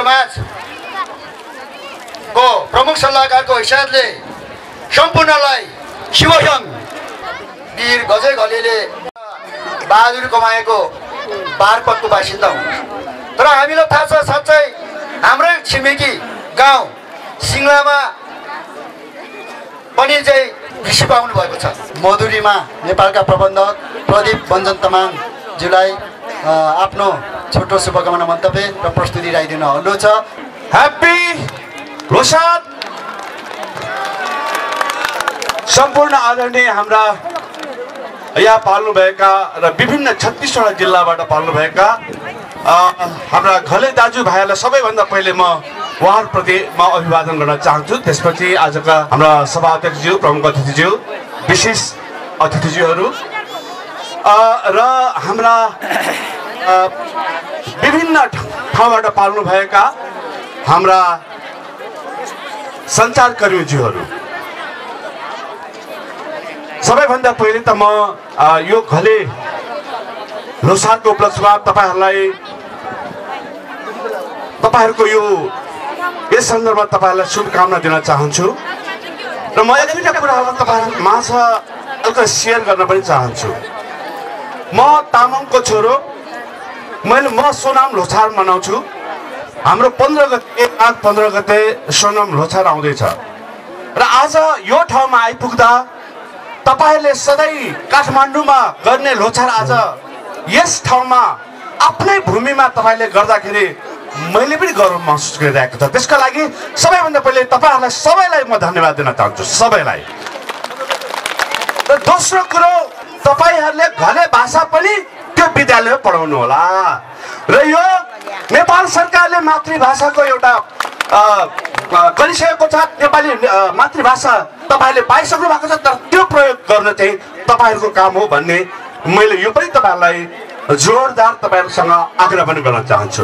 समाजको प्रमुख सल्लाहकारको हैसियतले सम्पूर्णलाई शिवसङ वीर गजय घलेले बहादुरी कमाएको बारपकको बासिन्दा हुनुहुन्छ। तर हामीलाई थाहा छ साँच्चै हाम्रै छिमेकी गाउँ सिङ्लामा पनि चाहिँ ऋषि पाउनु भएको छ। मधुरीमा नेपालका प्रबन्धक प्रदीप बञ्जन तामाङज्यूलाई आफ्नो छोटो शुभकामना मन्तव्य र प्रस्तुति राखिदिन अनुरोध छ। ह्याप्पी लोसार। सम्पूर्ण आदरणीय हाम्रा यहाँ पाल्नुभएका र विभिन्न 36वटा जिल्लाबाट पाल्नुभएका हाम्रा घले दाजुभाइहरूलाई सबैभन्दा पहिले म उहाँहरूप्रति म अभिवादन गर्न चाहन्छु। त्यसपछि आजका हाम्रा सभा अध्यक्षज्यू प्रमुख अतिथिज्यू विशेष अतिथिज्यूहरू र हाम्रा विभिन्न ठाउँबाट पाल्नुभएका हाम्रा सञ्चारकर्मीज्यूहरू सबैभन्दा पहिले त म यो घले लोसारको उपलक्ष्यमा तपाईँहरूको यो यस सन्दर्भमा तपाईँहरूलाई शुभकामना दिन चाहन्छु र म एक दुईवटा कुराहरू तपाईँहरू माझ हल्का सेयर गर्न पनि चाहन्छु। म तामाङको छोरो, म सोनाम लोसार मनाउँछु। हाम्रो 15 गते सोनाम लोसार आउँदैछ र आज यो ठाउँमा आइपुग्दा तपाईहरुले सधैँ काठमाडौँमा गर्ने लोसार आज यस ठाउँमा आफ्नै भूमिमा तपाईले गर्दाखेरि मैले पनि गर्व महसुस गरिरहेको छ। त्यसका लागि सबैभन्दा पहिले तपाईहरुलाई सबैलाई म धन्यवाद दिन चाहन्छु, सबैलाई। र दोस्रो कुरो, तपाईहरुले घले भाषा पनि त्यो विद्यालयमा पढाउनु होला र यो नेपाल सरकारले मातृभाषाको एउटा गरिसकेको छ। नेपाली मातृभाषा तपाईहरुले पाइसक्नु भएको छ, तर त्यो प्रयोग गर्न चाहिँ तपाईहरुको काम हो भन्ने मैले यो पनि तपाईहरुलाई जोरदार तपाईहरुसँग आग्रह पनि गर्न चाहन्छु।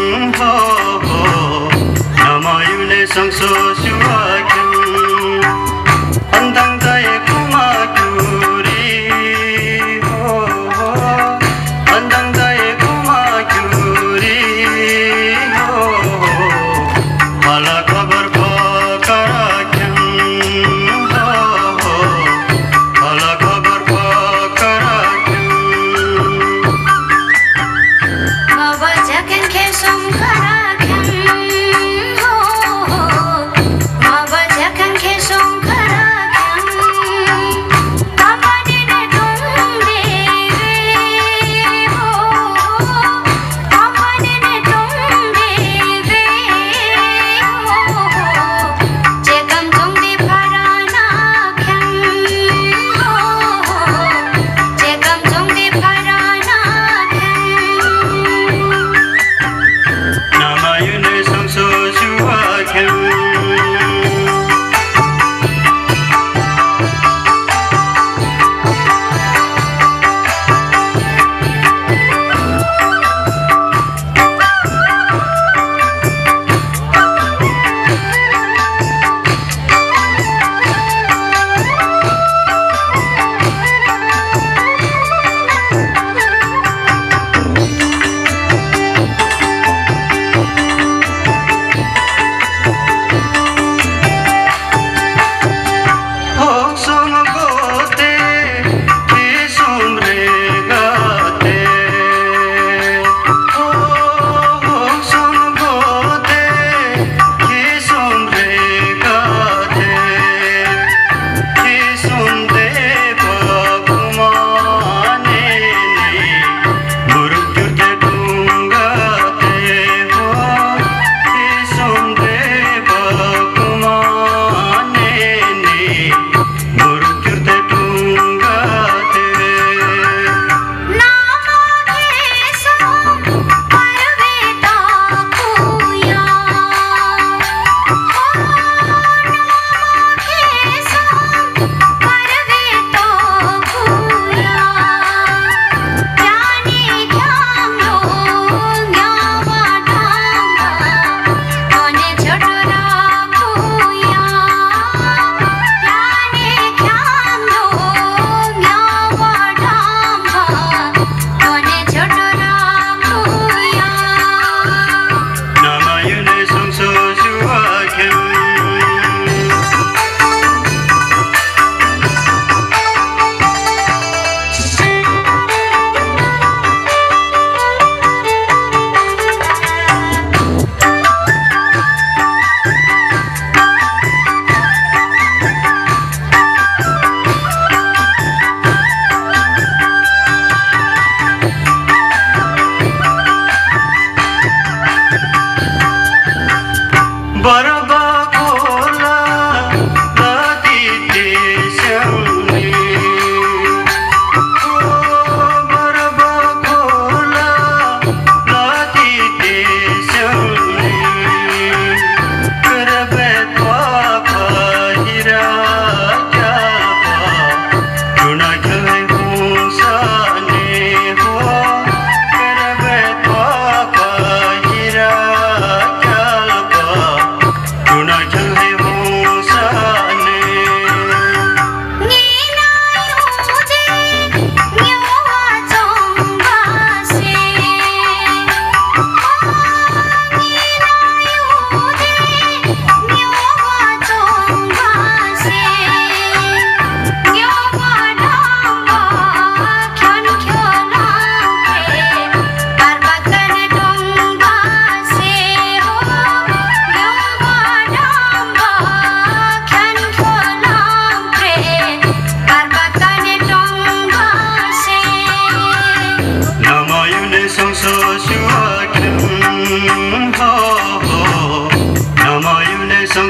Sang so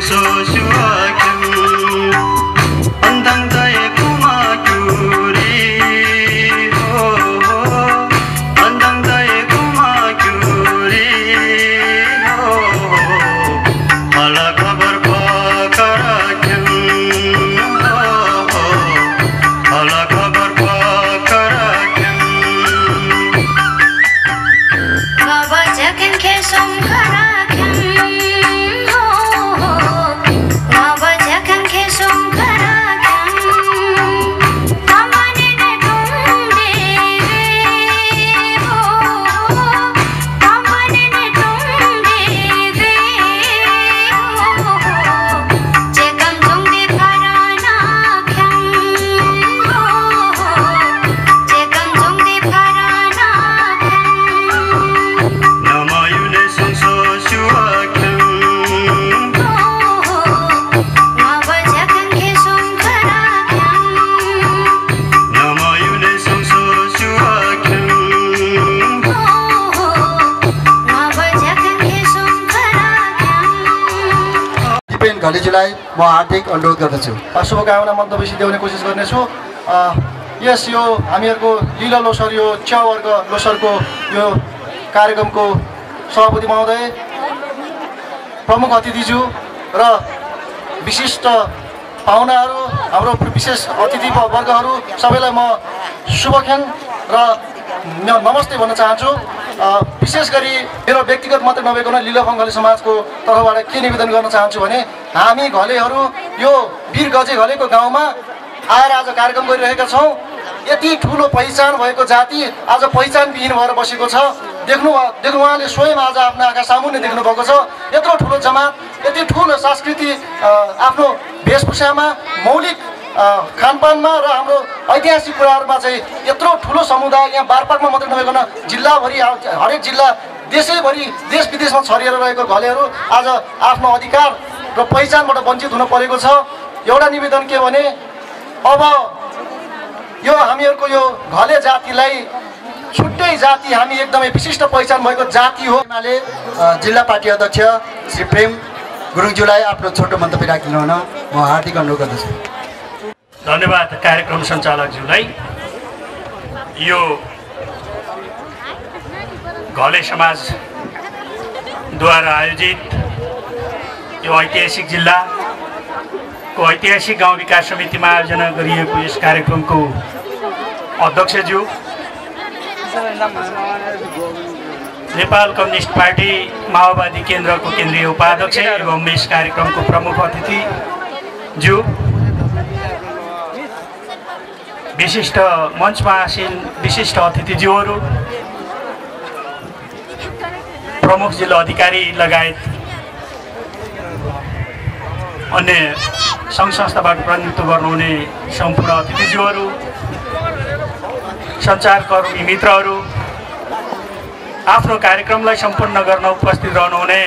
घलेजीलाई म हार्दिक अनुरोध गर्दछु। शुभकामना मन्तव्य सिध्याउने कोसिस गर्नेछु। यस यो हामीहरूको लीला लोसर यो च वर्ग लोसरको यो कार्यक्रमको सभापति महोदय, प्रमुख अतिथिज्यू र विशिष्ट पाहुनाहरू, हाम्रो विशेष अतिथि वर्गहरू सबैलाई म शुभख्याङ र नमस्ते भन्न चाहन्छु। विशेष गरी मेरो व्यक्तिगत मात्रै नभइकन लिलाफाङ घले समाजको तर्फबाट के निवेदन गर्न चाहन्छु भने हामी घलेहरू यो वीर गजे घलेको गाउँमा आएर आज कार्यक्रम गरिरहेका छौँ। यति ठुलो पहिचान भएको जाति आज पहिचानविहीन भएर बसेको छ। देख्नु उहाँले स्वयं आज आफ्नो आँखा सामुन्ने देख्नुभएको छ। यत्रो ठुलो जमात, यति ठुलो संस्कृति आफ्नो वेशभूषामा, मौलिक खानपानमा र हाम्रो ऐतिहासिक कुराहरूमा चाहिँ यत्रो ठुलो समुदाय यहाँ बारपाकमा मात्रै नभइकन जिल्लाभरि, हरेक जिल्ला, देशैभरि, देश विदेशमा छरिएर रहेको घलेहरू आज आफ्नो अधिकार र पहिचानबाट वञ्चित हुन परेको छ। एउटा निवेदन के भने अब यो हामीहरूको यो घले जातिलाई छुट्टै जाति, हामी एकदमै विशिष्ट पहिचान भएको जाति हो। जिल्ला पार्टी अध्यक्ष श्री प्रेम गुरुङज्यूलाई आफ्नो छोटो मन्तव्य राखिदिनु हुन म हार्दिक अनुरोध गर्दछु। धन्यवाद कार्यक्रम सञ्चालकज्यूलाई। यो घले समाजद्वारा आयोजित यो ऐतिहासिक जिल्लाको ऐतिहासिक गाउँ विकास समितिमा आयोजना गरिएको यस कार्यक्रमको अध्यक्षज्यू, नेपाल कम्युनिस्ट पार्टी माओवादी केन्द्रको केन्द्रीय उपाध्यक्ष एवं यस कार्यक्रमको प्रमुख अतिथिज्यू, विशिष्ट मञ्चमा आसीन विशिष्ट अतिथिज्यूहरू, प्रमुख जिल्ला अधिकारी लगायत अन्य सङ्घ संस्थाबाट प्रतिनिधित्व गर्नुहुने सम्पूर्ण अतिथिज्यूहरू, सञ्चारकर्मी मित्रहरू, आफ्नो कार्यक्रमलाई सम्पन्न गर्न उपस्थित रहनुहुने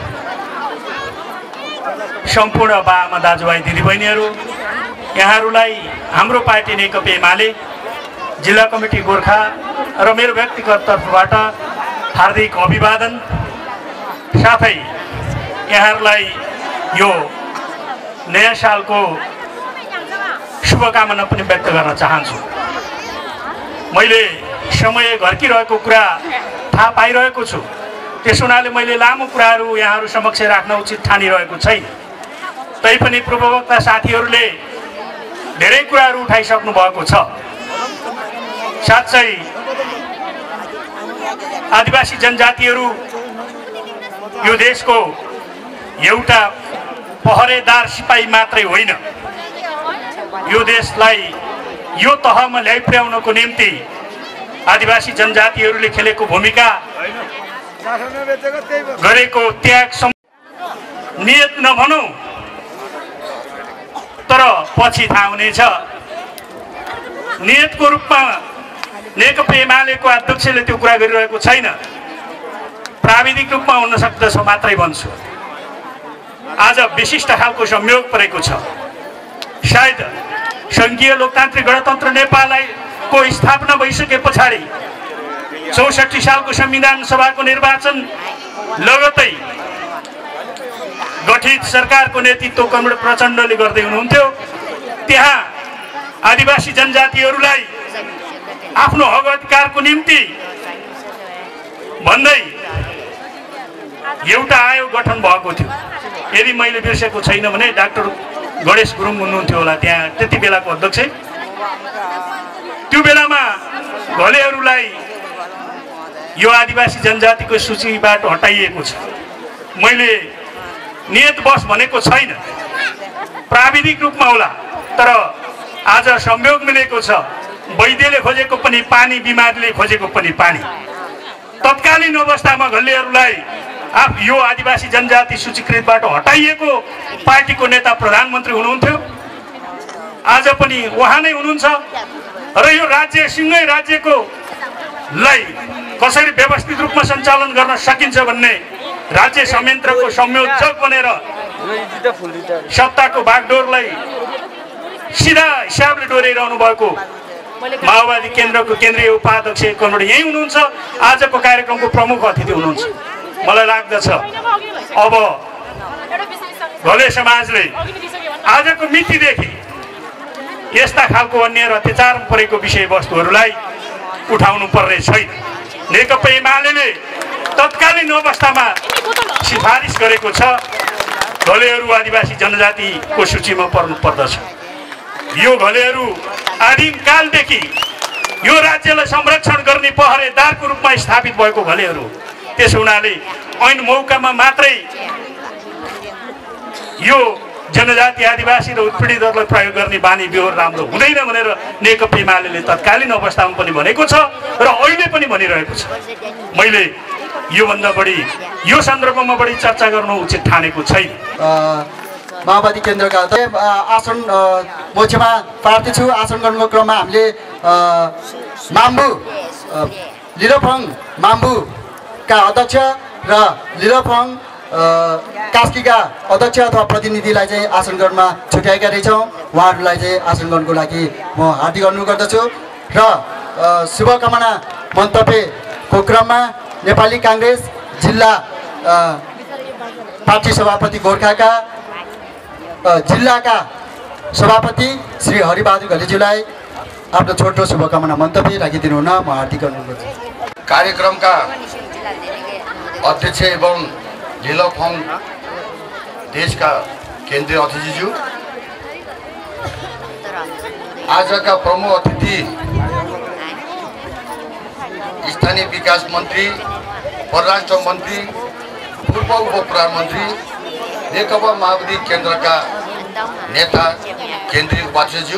सम्पूर्ण बाआमा दाजुभाइ दिदीबहिनीहरू, यहाँहरूलाई हाम्रो पार्टी नेकपा एमाले जिल्ला कमिटी गोर्खा र मेरो व्यक्तिगत तर्फबाट हार्दिक अभिवादन साथै यहाँहरूलाई यो नयाँ सालको शुभकामना पनि व्यक्त गर्न चाहन्छु। मैले समय घर्किरहेको कुरा थाहा पाइरहेको छु, त्यस हुनाले मैले लामो कुराहरू यहाँहरू समक्ष राख्न उचित ठानिरहेको छैन। तैपनि पूर्ववक्ता साथीहरूले धेरै कुराहरू उठाइसक्नु भएको छ। साँच्चै आदिवासी जनजातिहरू यो देशको एउटा पहरेदार सिपाही मात्रै होइन, यो देशलाई यो तहमा ल्याइपुर्याउनको निम्ति आदिवासी जनजातिहरूले खेलेको भूमिका, गरेको त्याग, नियत नभनौँ तर पछि थाहा हुनेछ। नियतको रूपमा नेकपा एमालेको अध्यक्षले त्यो कुरा गरिरहेको छैन, प्राविधिक रूपमा हुन सक्दछ मात्रै भन्छु। आज विशिष्ट खालको संयोग परेको छ। सायद सङ्घीय लोकतान्त्रिक गणतन्त्र नेपालको स्थापना भइसके पछाडि 64 सालको संविधान सभाको निर्वाचन लगत्तै गठित सरकारको नेतृत्व कमरेड प्रचण्डले गर्दै हुनुहुन्थ्यो। त्यहाँ आदिवासी जनजातिहरूलाई आफ्नो हक अधिकारको निम्ति भन्दै एउटा आयोग गठन भएको थियो। यदि मैले बिर्सेको छैन भने डाक्टर गणेश गुरुङ हुनुहुन्थ्यो होला त्यहाँ त्यति बेलाको अध्यक्ष। त्यो बेलामा घलेहरूलाई यो आदिवासी जनजातिको सूचीबाट हटाइएको छ। मैले नियतवश भनेको छैन, प्राविधिक रूपमा होला, तर आज संयोग मिलेको छ। वैद्यले खोजेको पनि पानी, बिमारीले खोजेको पनि पानी। तत्कालीन अवस्थामा घलेहरूलाई यो आदिवासी जनजाति सूचीकृतबाट हटाइएको पार्टीको नेता प्रधानमन्त्री हुनुहुन्थ्यो। आज पनि उहाँ नै हुनुहुन्छ र यो राज्य सिंगै राज्यको लाई कसरी व्यवस्थित रूपमा सञ्चालन गर्न सकिन्छ भन्ने राज्य संयन्त्रको संयोजक बनेर सत्ताको बागडोरलाई सिधा हिसाबले डोर्याइरहनु भएको माओवादी केन्द्रको केन्द्रीय उपाध्यक्ष कमरेड यही हुनुहुन्छ। आजको कार्यक्रमको प्रमुख अतिथि हुनुहुन्छ। मलाई लाग्दछ अब घले समाजले आजको मितिदेखि यस्ता खालको अन्याय र अत्याचार परेको विषयवस्तुहरूलाई उठाउनु पर्ने छैन। नेकपा एमाले तत्कालीन अवस्थामा सिफारिस गरेको छ घलेहरू आदिवासी जनजातिको सूचीमा पर्नु पर्दछ। यो घलेहरू आदिमकालदेखि यो राज्यलाई संरक्षण गर्ने पहरेदारको रूपमा स्थापित भएको घलेहरू। त्यसो हुनाले ऐन मौकामा मात्रै यो जनजाति आदिवासी र उत्पीडितहरूलाई प्रयोग गर्ने बानी व्यवहार राम्रो हुँदैन भनेर नेकपा एमाले तत्कालीन अवस्थामा पनि भनेको छ र अहिले पनि भनिरहेको छ। मैले योभन्दा बढी यो सन्दर्भमा बढी चर्चा गर्नु उचित ठानेको छैन। माओवादी केन्द्रका आसन मोर्चामा प्रार्थी छु। आसन गर्नुको क्रममा हामीले माम्बु लिलोफङ माम्बुका अध्यक्ष र लिलोफङ कास्कीका अध्यक्ष अथवा प्रतिनिधिलाई चाहिँ आसन गर्नमा छुट्याएका रहेछौँ। उहाँहरूलाई चाहिँ आसन गर्नुको लागि म हार्दिक अनुरोध गर्दछु र शुभकामना मन्तव्यको क्रममा नेपाली काङ्ग्रेस जिल्ला पार्टी सभापति गोर्खाका जिल्लाका सभापति श्री हरिबहादुर घलेज्यूलाई आफ्नो छोटो शुभकामना मन्तव्य राखिदिनु हुन म हार्दिक अनुरोध गर्छु। कार्यक्रमका अध्यक्ष एवं लिलोफङ देशका केन्द्रीय अतिथिज्यू, आजका प्रमुख अतिथि स्थानीय विकास मन्त्री, परराष्ट्र मन्त्री, पूर्व उप प्रधानमन्त्री, नेकपा माओवादी केन्द्रका नेता केन्द्रीय उपाध्यक्षज्यू,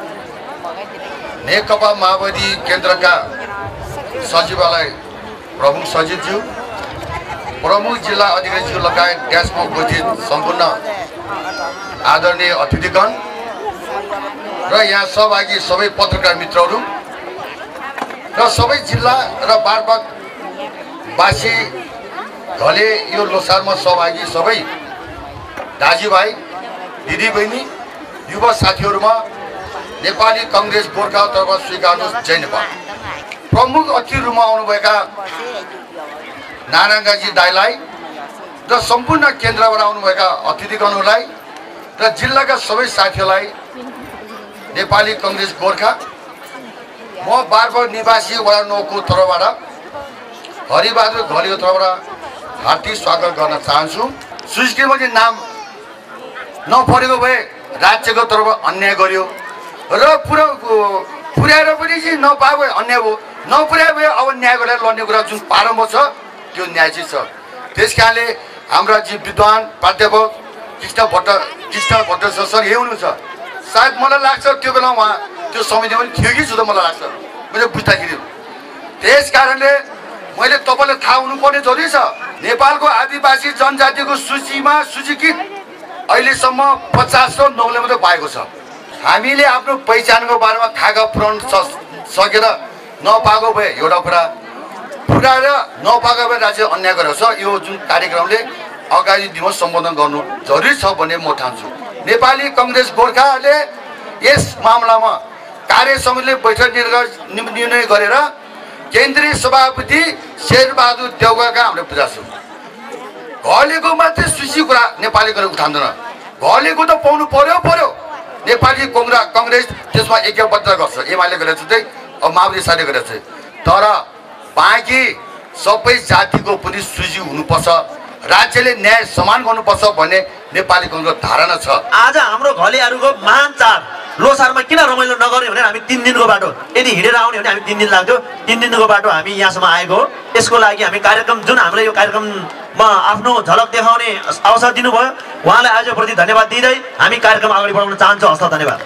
नेकपा माओवादी केन्द्रका सचिवालय प्रमुख सचिवज्यू, प्रमुख जिल्ला अधिकारीज्यू लगायत देशमा उपस्थित सम्पूर्ण आदरणीय अतिथिगण र यहाँ सहभागी सबै पत्रकार मित्रहरू र सबै जिल्ला र बारबागवासी घले यो लोसारमा सहभागी सबै दाजुभाइ दिदीबहिनी युवा साथीहरूमा नेपाली काङ्ग्रेस गोर्खा तर्फ स्वीकार्नुहोस् जय नेपाल। प्रमुख अतिथिहरूमा आउनुभएका नारायणजी दाईलाई र सम्पूर्ण केन्द्रबाट आउनुभएका अतिथिगणहरूलाई र जिल्लाका सबै साथीहरूलाई नेपाली काङ्ग्रेस गोर्खा म बारबाग निवासी वडा 9 को तर्फबाट हरिबहादुर घलेको तर्फबाट हार्दिक स्वागत गर्न चाहन्छु। सूचीमा चाहिँ नाम नपरेको भए राज्यको तर्फ अन्याय गर्यो र पुर्याएर पनि चाहिँ नपाएको भए अन्याय भयो, नपुर्याए भए अब न्याय गरेर लड्ने कुरा जुन प्रारम्भ छ त्यो न्याय चाहिँ छ। त्यस कारणले हाम्रा जी विद्वान प्राध्यापक कृष्ण भट्ट सर यही हुनुहुन्छ। सायद मलाई लाग्छ त्यो बेला उहाँ त्यो समितिमा पनि थियो कि जस्तो मलाई लाग्छ मैले बुझ्दाखेरि। त्यस कारणले मैले तपाईँलाई थाहा हुनुपर्ने जरुरी छ, नेपालको आदिवासी जनजातिको सूचीमा सूचीकृत अहिलेसम्म 50-9ले मात्रै पाएको छ। हामीले आफ्नो पहिचानको बारेमा खाका पुर्याउन सकेर नपाएको भए एउटा कुरा, पुर्याएर नपाएको भए राज्य अन्याय गरेको छ। यो जुन कार्यक्रमले अगाडि दिवस सम्बोधन गर्नु जरुरी छ भन्ने म ठान्छु। नेपाली काङ्ग्रेस गोर्खाले यस मामलामा कार्य समितिले बैठक निर्णय गरेर केन्द्रीय सभापति शेरबहादुर देउवाका हामीले बुझाएको छु। घलेको मात्रै सूची कुरा नेपाली गरेर उठाउँदैन घलेको त पाउनु पर्यो नेपाली कङ्ग्रेस त्यसमा ऐक्यबद्ध गर्छ एमाले गरेर चाहिँ अब माओवादी साले गरेर चाहिँ तर बाँकी सबै जातिको पनि सूची हुनुपर्छ राज्यले न्याय समान गर्नुपर्छ भन्ने नेपाली कङ्ग्रेस धारणा छ आज हाम्रो घलेहरूको महान चाड लोसारमा किन रमाइलो नगर्ने भनेर हामी 3 दिनको बाटो यदि हिँडेर आउने भने हामी 3 दिन लाग्थ्यो 3 दिनको बाटो हामी यहाँसम्म आएको हो यसको लागि हामी कार्यक्रम जुन हाम्रो यो कार्यक्रममा आफ्नो झलक देखाउने अवसर दिनुभयो उहाँलाई आयोजकप्रति धन्यवाद दिँदै हामी कार्यक्रम अगाडि बढाउन चाहन्छौँ हस्त धन्यवाद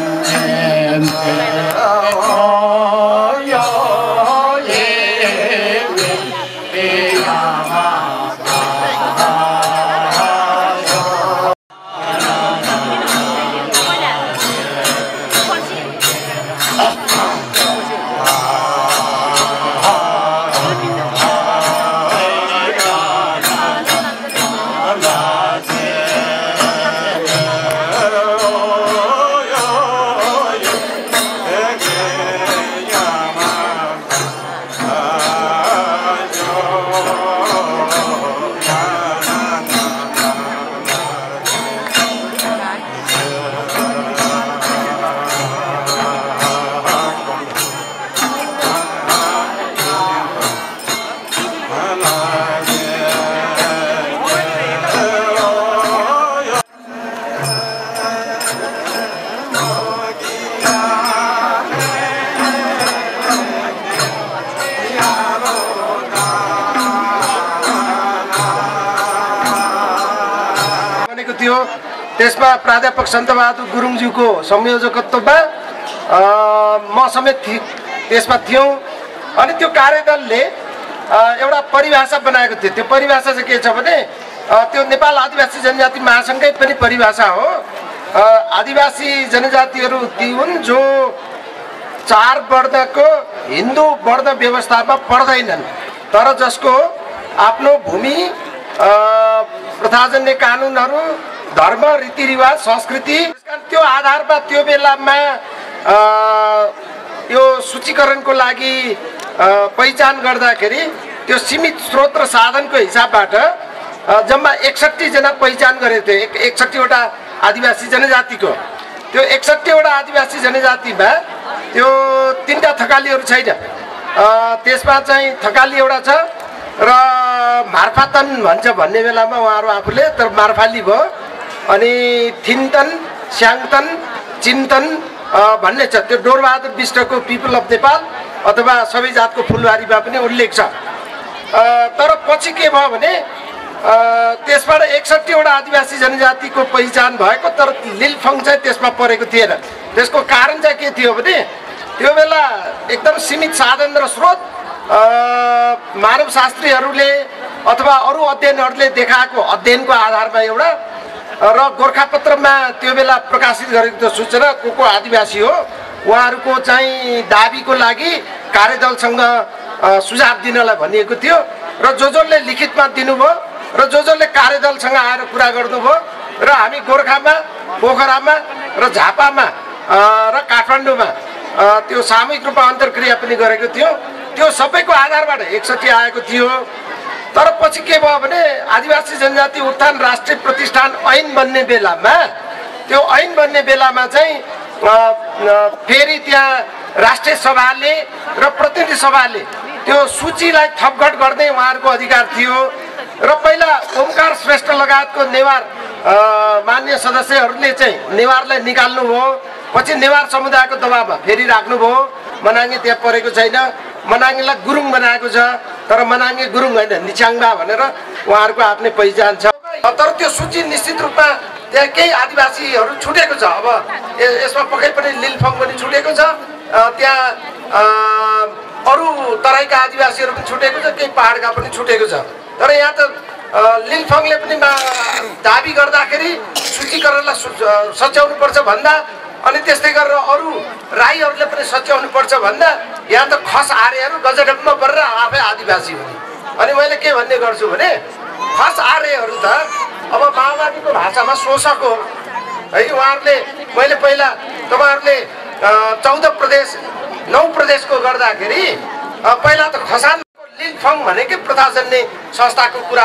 त्यसमा प्राध्यापक सन्तबहादुर गुरुङज्यूको संयोजकत्वमा म समेत त्यसमा थियौँ अनि त्यो कार्यदलले एउटा परिभाषा बनाएको थियो त्यो परिभाषा चाहिँ के छ भने त्यो नेपाल आदिवासी जनजाति महासङ्घकै पनि परिभाषा हो आदिवासी जनजातिहरू ती हुन् जो 4 वर्णको हिन्दू वर्ण व्यवस्थामा पर्दैनन् तर जसको आफ्नो भूमि प्रथाजन्य कानुनहरू धर्म रीतिरिवाज संस्कृति त्यो आधारमा त्यो बेलामा यो सूचीकरणको लागि पहिचान गर्दाखेरि त्यो सीमित स्रोत र साधनको हिसाबबाट जम्मा 61 जना पहिचान गरेको थियो 61 वटा आदिवासी जनजातिको त्यो 61 वटा आदिवासी जनजातिमा त्यो 3टा थकालीहरू छैन त्यसमा चाहिँ थकाली एउटा छ र मार्फातन भन्छ भन्ने बेलामा उहाँहरू आफूले तर मार्फाली भयो अनि थिन्तन स्याङतन चिन्तन भन्ने छ त्यो डोरबहादुर विष्टको पिपल अफ नेपाल अथवा सबै जातको फुलबारीमा पनि उल्लेख छ तर पछि के भयो भने त्यसबाट 61 वटा आदिवासी जनजातिको पहिचान भएको तर लिलफङ चाहिँ त्यसमा परेको थिएन त्यसको कारण चाहिँ के थियो भने त्यो बेला एकदम सीमित साधन र स्रोत मानवशास्त्रीहरूले अथवा अरू अध्ययनहरूले देखाएको अध्ययनको आधारमा एउटा र गोरखापत्रमा त्यो बेला प्रकाशित गरेको त्यो सूचना को आदिवासी हो उहाँहरूको चाहिँ दाबीको लागि कार्यदलसँग सुझाव दिनलाई भनिएको थियो र जसले लिखितमा दिनुभयो र जसले कार्यदलसँग आएर कुरा गर्नुभयो र हामी गोर्खामा पोखरामा र झापामा र काठमाडौँमा त्यो सामूहिक रूपमा अन्तर्क्रिया पनि गरेको थियो त्यो सबैको आधारबाट 61 आएको थियो तर पछि के भयो भने आदिवासी जनजाति उत्थान राष्ट्रिय प्रतिष्ठान ऐन बन्ने बेलामा त्यो ऐन बन्ने बेलामा चाहिँ फेरि त्यहाँ राष्ट्रिय सभाले र प्रतिनिधि सभाले त्यो सूचीलाई थपघट गर्ने उहाँहरूको अधिकार थियो र पहिला ओमकार श्रेष्ठ लगायतको नेवार मान्य सदस्यहरूले चाहिँ नेवारलाई निकाल्नु भयो पछि नेवार समुदायको दबावमा फेरि राख्नुभयो मनाङ्गे त्यहाँ परेको छैन मनाङ्गेलाई गुरुङ बनाएको छ तर मनाङ्गे गुरुङ होइन निचाङ्बा भनेर उहाँहरूको आफ्नै पहिचान छ तर त्यो सूची निश्चित रूपमा त्यहाँ केही आदिवासीहरू छुटेको छ अब यसमा पक्कै पनि लिलफङ पनि छुटेको छ त्यहाँ अरू तराईका आदिवासीहरू पनि छुटेको छ केही पहाडका पनि छुटेको छ तर यहाँ त लिलफङले पनि दाबी गर्दाखेरि सूचीकरणलाई सच्याउनु पर्छ भन्दा अनि त्यस्तै गरेर अरू राईहरूले पनि सच्याउनु पर्छ भन्दा यहाँ त खस आर्यहरू गजडम्ब गरेर आफै आदिवासी हुने अनि मैले के भन्ने गर्छु भने खस आर्यहरू त अब माओवादीको भाषामा शोषक हो है उहाँहरूले मैले पहिला तपाईँहरूले 14 प्रदेश 9 प्रदेशको गर्दाखेरि पहिला त खसान लिलफङ भनेकै प्रथाजन्य संस्थाको कुरा हो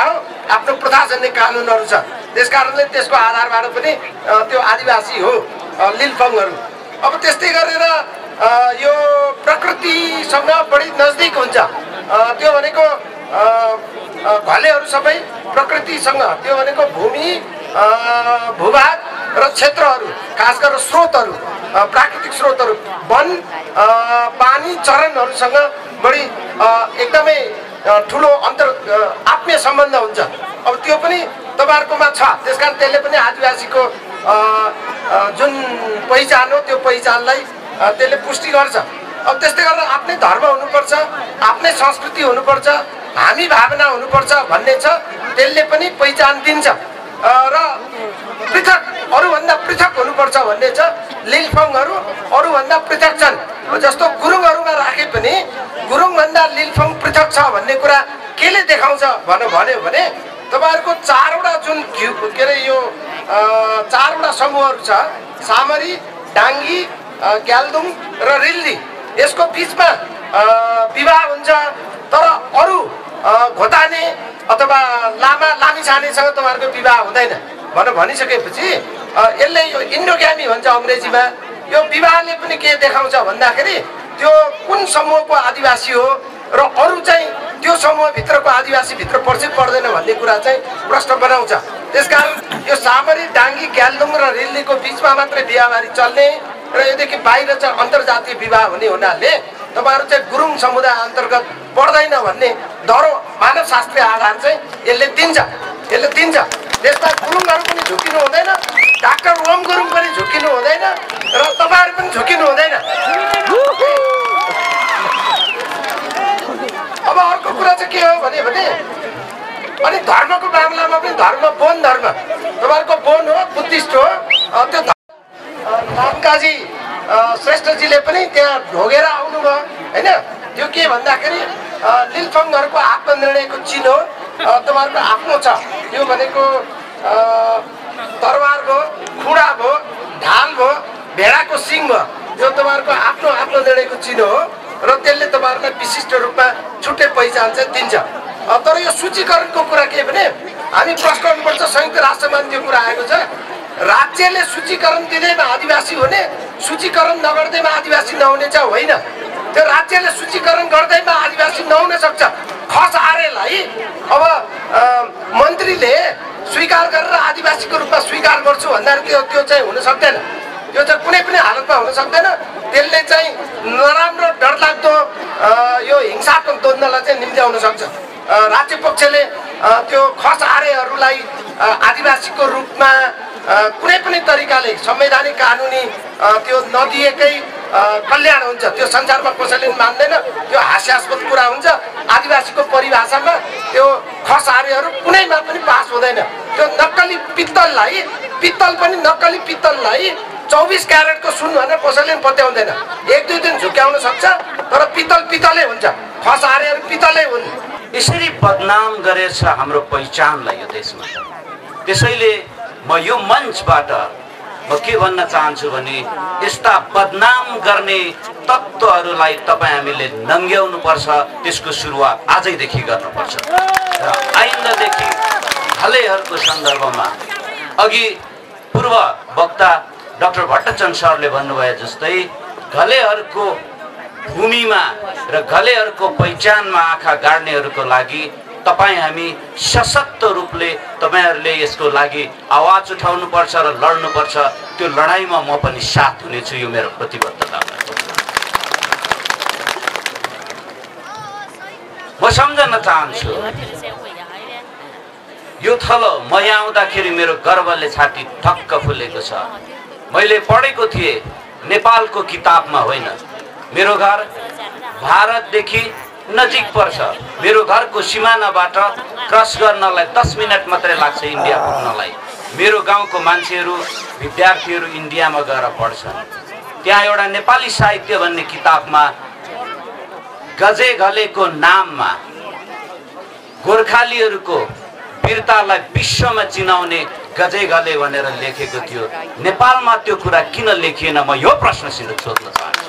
आफ्नो प्रथाजन्य कानुनहरू छ। त्यस कारणले त्यसको आधारबाट पनि त्यो आदिवासी हो लिलफङहरू। अब त्यस्तै गरेर यो प्रकृतिसँग बढी नजदिक हुन्छ। त्यो भनेको घलेहरू सबै प्रकृतिसँग, त्यो भनेको भूमि भूभाग र क्षेत्रहरू, खास गरेर स्रोतहरू, प्राकृतिक स्रोतहरू, वन, पानी, चरणहरूसँग बढी एकदमै ठुलो आत्मीय सम्बन्ध हुन्छ। अब त्यो पनि तपाईँहरूकोमा छ। त्यस कारण त्यसले पनि आदिवासीको जुन पहिचान हो त्यो पहिचानलाई त्यसले पुष्टि गर्छ। अब त्यस्तै गरेर आफ्नै धर्म हुनुपर्छ, आफ्नै संस्कृति हुनुपर्छ, हामी भावना हुनुपर्छ भन्ने छ। त्यसले पनि पहिचान दिन्छ र पृथक, अरूभन्दा पृथक हुनुपर्छ भन्ने छ। लिलफङहरू अरूभन्दा पृथक छन्। जस्तो गुरुङहरूमा राखे पनि गुरुङभन्दा लिलफङ पृथक छ भन्ने कुरा केले देखाउँछ भन्यो भने तपाईँहरूको चारवटा जुन के अरे यो चारवटा समूहहरू छ, सामरी, डाङ्गी, ग्याल्दुङ र रिल्दी, यसको बिचमा विवाह हुन्छ। तर अरू घोताने अथवा लामा लामिछानेसँग तपाईँहरूको विवाह हुँदैन भनिसकेपछि यसले यो इन्डोग्यामी भन्छ अङ्ग्रेजीमा। यो विवाहले पनि के देखाउँछ भन्दाखेरि त्यो कुन समूहको आदिवासी हो र अरू चाहिँ त्यो समूहभित्रको आदिवासीभित्र पर्छ पर्दैन भन्ने कुरा चाहिँ प्रश्न बनाउँछ। त्यसकारण यो सामरी, डाङ्गी, ग्याल्दुङ र रिल्लीको बिचमा मात्रै बिहाबारी चल्ने र योदेखि बाहिर चाहिँ अन्तर्जातीय विवाह हुने हुनाले तपाईँहरू चाहिँ गुरुङ समुदाय अन्तर्गत पर्दैन भन्ने दह्रो मानवशास्त्रीय आधार चाहिँ यसले दिन्छ। त्यसमा गुरुङहरू पनि झुकिनु हुँदैन, डाक्टर ओम गुरुङ पनि झुकिनु हुँदैन र तपाईँहरू पनि झुकिनु हुँदैन। अब अर्को कुरा चाहिँ के हो भने अनि धर्मको मामलामा पनि धर्म बोन धर्म तपाईँहरूको बोन हो, बुद्धिस्ट हो। त्यो नामकाजी श्रेष्ठजीले पनि त्यहाँ ढोगेर आउनुभयो होइन। त्यो के भन्दाखेरि लिलफङहरूको आत्मनिर्णयको चिन्ह हो, तपाईँहरूको आफ्नो छ। त्यो भनेको तरवार भयो, खुडा भयो, ढाल भयो, भेडाको सिङ भयो। त्यो तपाईँहरूको आफ्नो आत्मनिर्णयको चिन्ह हो र त्यसले तपाईँहरूलाई विशिष्ट रूपमा छुट्टै पहिचान चाहिँ दिन्छ। तर यो सूचीकरणको कुरा के भने हामी प्रश्न गर्नुपर्छ। संयुक्त राष्ट्रमा त्यो कुरा आएको छ, राज्यले सूचीकरण दिँदैमा आदिवासी हुने, सूचीकरण नगर्दैमा आदिवासी नहुने चाहिँ होइन। त्यो राज्यले सूचीकरण गर्दैमा आदिवासी नहुन सक्छ। खस आरेलाई अब मन्त्रीले स्वीकार गरेर आदिवासीको रूपमा स्वीकार गर्छु भन्दाखेरि त्यो चाहिँ हुन सक्दैन। त्यो चाहिँ कुनै पनि हालतमा हुन सक्दैन। त्यसले चाहिँ नराम्रो डरलाग्दो यो हिंसात्मक द्वन्द्वलाई चाहिँ निम्त्याउन सक्छ। राज्य पक्षले त्यो खस आरेहरूलाई आदिवासीको रूपमा कुनै पनि तरिकाले संवैधानिक कानुनी त्यो नदिएकै कल्याण हुन्छ, त्यो संसारमा कसैले पनि मान्दैन। त्यो हास्यास्पद कुरा हुन्छ। आदिवासीको परिभाषामा त्यो खस आर्यहरू कुनैमा पनि पास हुँदैन। त्यो नक्कली पित्तललाई, पित्तल पनि नक्कली पित्तललाई 24 क्यारेटको सुन भनेर कसैले पनि पत्याउँदैन। 1-2 दिन झुक्याउन सक्छ तर पित्तल पित्तलै हुन्छ। खस आर्यहरू पित्तलै हुन्। यसरी बदनाम गरेछ हाम्रो पहिचानलाई यो देशमा। त्यसैले म यो मञ्चबाट म के भन्न चाहन्छु भने यस्ता बदनाम गर्ने तत्त्वहरूलाई तपाईँ हामीले नङ्ग्याउनुपर्छ। त्यसको सुरुवात आजैदेखि गर्नुपर्छ र आइन्दादेखि हलेहरूको सन्दर्भमा अघि पूर्व वक्ता डाक्टर भट्टचन्द्र सरले भन्नुभए जस्तै घलेहरूको भूमिमा र घलेहरूको पहिचानमा आँखा गाड्नेहरूको लागि तपाईँ हामी सशक्त रूपले तपाईँहरूले यसको लागि आवाज उठाउनुपर्छ र लड्नुपर्छ। त्यो लडाइँमा म पनि साथ हुनेछु, यो मेरो प्रतिबद्धता हो। म सम्झन चाहन्छु यो थलो म यहाँ आउँदाखेरि मेरो गर्वले छाती ठक्क फुलेको छ। मैले पढेको थिएँ नेपालको किताबमा होइन। मेरो घर भारतदेखि नजिक पर्छ। मेरो घरको सिमानाबाट क्रस गर्नलाई 10 मिनट मात्रै लाग्छ इन्डिया पुग्नलाई। मेरो गाउँको मान्छेहरू, विद्यार्थीहरू इन्डियामा गएर पढ्छन्। त्यहाँ एउटा नेपाली साहित्य भन्ने किताबमा गजे घलेको नाममा गोर्खालीहरूको वीरतालाई विश्वमा चिनाउने गजे घले भनेर लेखेको थियो। नेपालमा त्यो कुरा किन लेखिएन, म यो प्रश्नसित सोध्न चाहन्छु।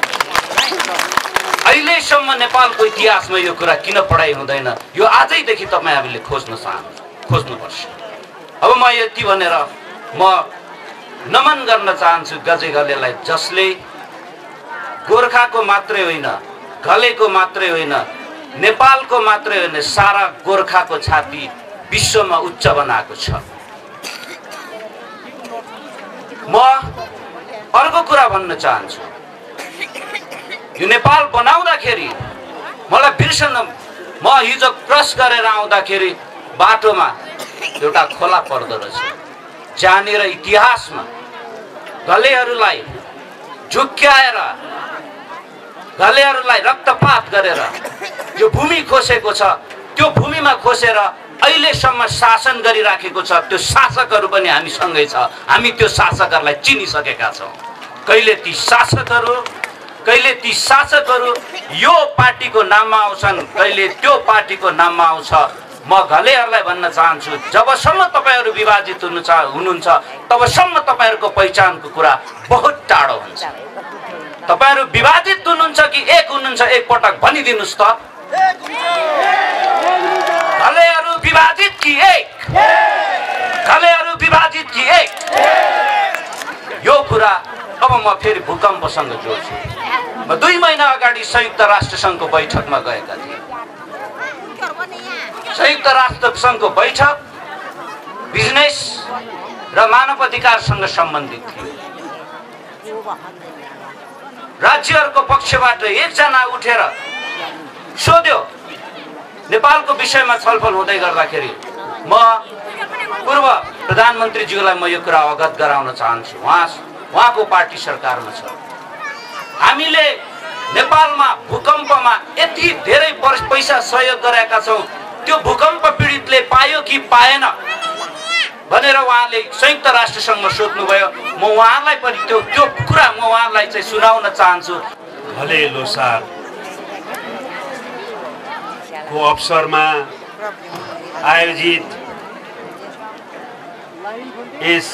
अहिलेसम्म नेपालको इतिहासमा यो कुरा किन पढाइ हुँदैन, यो आजैदेखि तपाईँ हामीले खोज्न चाहनुहुन्छ। खोज्नुपर्छ। अब म यति भनेर म नमन गर्न चाहन्छु गजे घलेलाई, जसले गोर्खाको मात्रै होइन, घलेको मात्रै होइन, नेपालको मात्रै होइन, सारा गोर्खाको छाती विश्वमा उच्च बनाएको छ। म अर्को कुरा भन्न चाहन्छु, यो नेपाल बनाउँदाखेरि मलाई बिर्सन, म हिजो क्रस गरेर आउँदाखेरि बाटोमा एउटा खोला पर्दो रहेछ, जहाँनिर इतिहासमा घलेहरूलाई झुक्क्याएर, घलेहरूलाई रक्तपात गरेर यो भूमि खोसेको छ। त्यो भूमिमा खोसेर अहिलेसम्म शासन गरिराखेको छ। त्यो शासकहरू पनि हामीसँगै छ। हामी त्यो शासकहरूलाई चिनिसकेका छौँ। कहिले ती शासकहरू यो पार्टीको नाममा आउँछन्, कहिले त्यो पार्टीको नाममा आउँछ। म घलेहरूलाई भन्न चाहन्छु, जबसम्म तपाईँहरू विभाजित हुनुहुन्छ तबसम्म तपाईँहरूको पहिचानको कुरा बहुत टाढो हुन्छ। तपाईँहरू विभाजित हुनुहुन्छ कि एक हुनुहुन्छ, एकपटक भनिदिनुहोस् त। घलेहरू विभाजित कि एक? घलेहरू विभाजित कि एक? यो कुरा अब म फेरि भूकम्पसँग जोड्छु। म 2 महिना अगाडि संयुक्त राष्ट्र सङ्घको बैठकमा गएका थिएँ। संयुक्त राष्ट्र सङ्घको बैठक बिजनेस र मानव अधिकारसँग सम्बन्धित थियो। राज्यहरूको पक्षबाट एकजना उठेर सोध्यो, नेपालको विषयमा छलफल हुँदै गर्दाखेरि म पूर्व प्रधानमन्त्रीज्यूलाई म यो कुरा अवगत गराउन चाहन्छु। उहाँको पार्टी सरकारमा छ। हामीले नेपालमा भूकम्पमा यति धेरै पैसा सहयोग गरेका छौँ, त्यो भूकम्प पीडितले पायो कि पाएन भनेर उहाँले संयुक्त राष्ट्र सङ्घमा सोध्नुभयो। म उहाँलाई पनि त्यो कुरा म उहाँलाई चाहिँ सुनाउन चाहन्छु। घले लोसार को अवसरमा आयोजित यस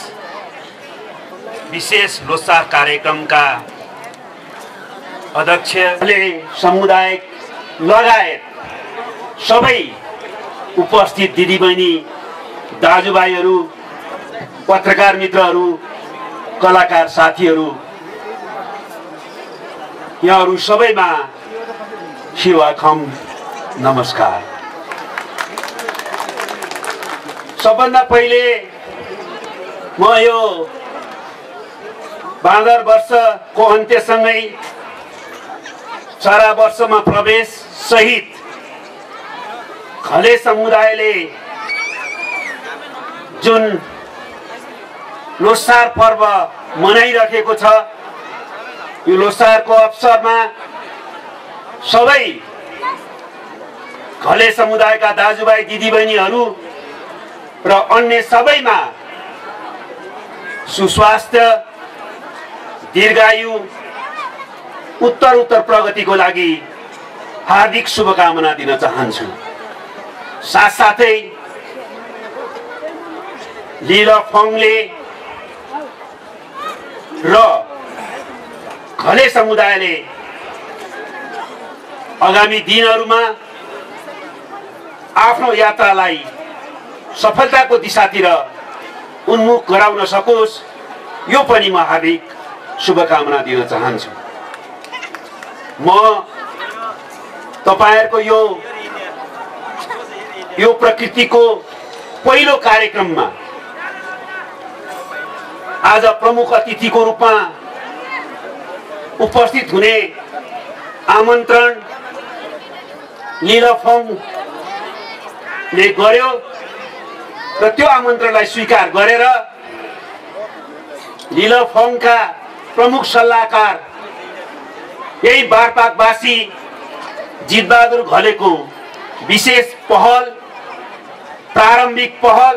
विशेष लोसार कार्यक्रमका अध्यक्ष समुदाय लगायत सबै उपस्थित दिदीबहिनी, दाजुभाइहरू, पत्रकार मित्रहरू, कलाकार साथीहरू, यहाँहरू सबैमा शिवाखम नमस्कार। सबभन्दा पहिले म यो बाँदर वर्षको अन्त्यसँगै सारा वर्षमा प्रवेश सहित घले समुदायले जुन लोसार पर्व मनाइरहेको छ, यो लोसारको अवसरमा सबै घले समुदायका दाजुभाइ दिदीबहिनीहरू र अन्य सबैमा सुस्वास्थ्य, दीर्घायु, उत्तर प्रगतिको लागि हार्दिक शुभकामना दिन चाहन्छु। साथसाथै लिलफङले र घले समुदायले आगामी दिनहरूमा आफ्नो यात्रालाई सफलताको दिशातिर उन्मुख गराउन सकोस्, यो पनि म हार्दिक शुभकामना दिन चाहन्छु। म तपाईहरुको यो प्रकृतिको पहिलो कार्यक्रममा आज प्रमुख अतिथिको रूपमा उपस्थित हुने आमन्त्रण लिलफङले गर्यो र त्यो आमन्त्रणलाई स्वीकार गरेर लिलफङका प्रमुख सल्लाहकार यही बारपाकवासी जितबहादुर घलेको विशेष पहल, प्रारम्भिक पहल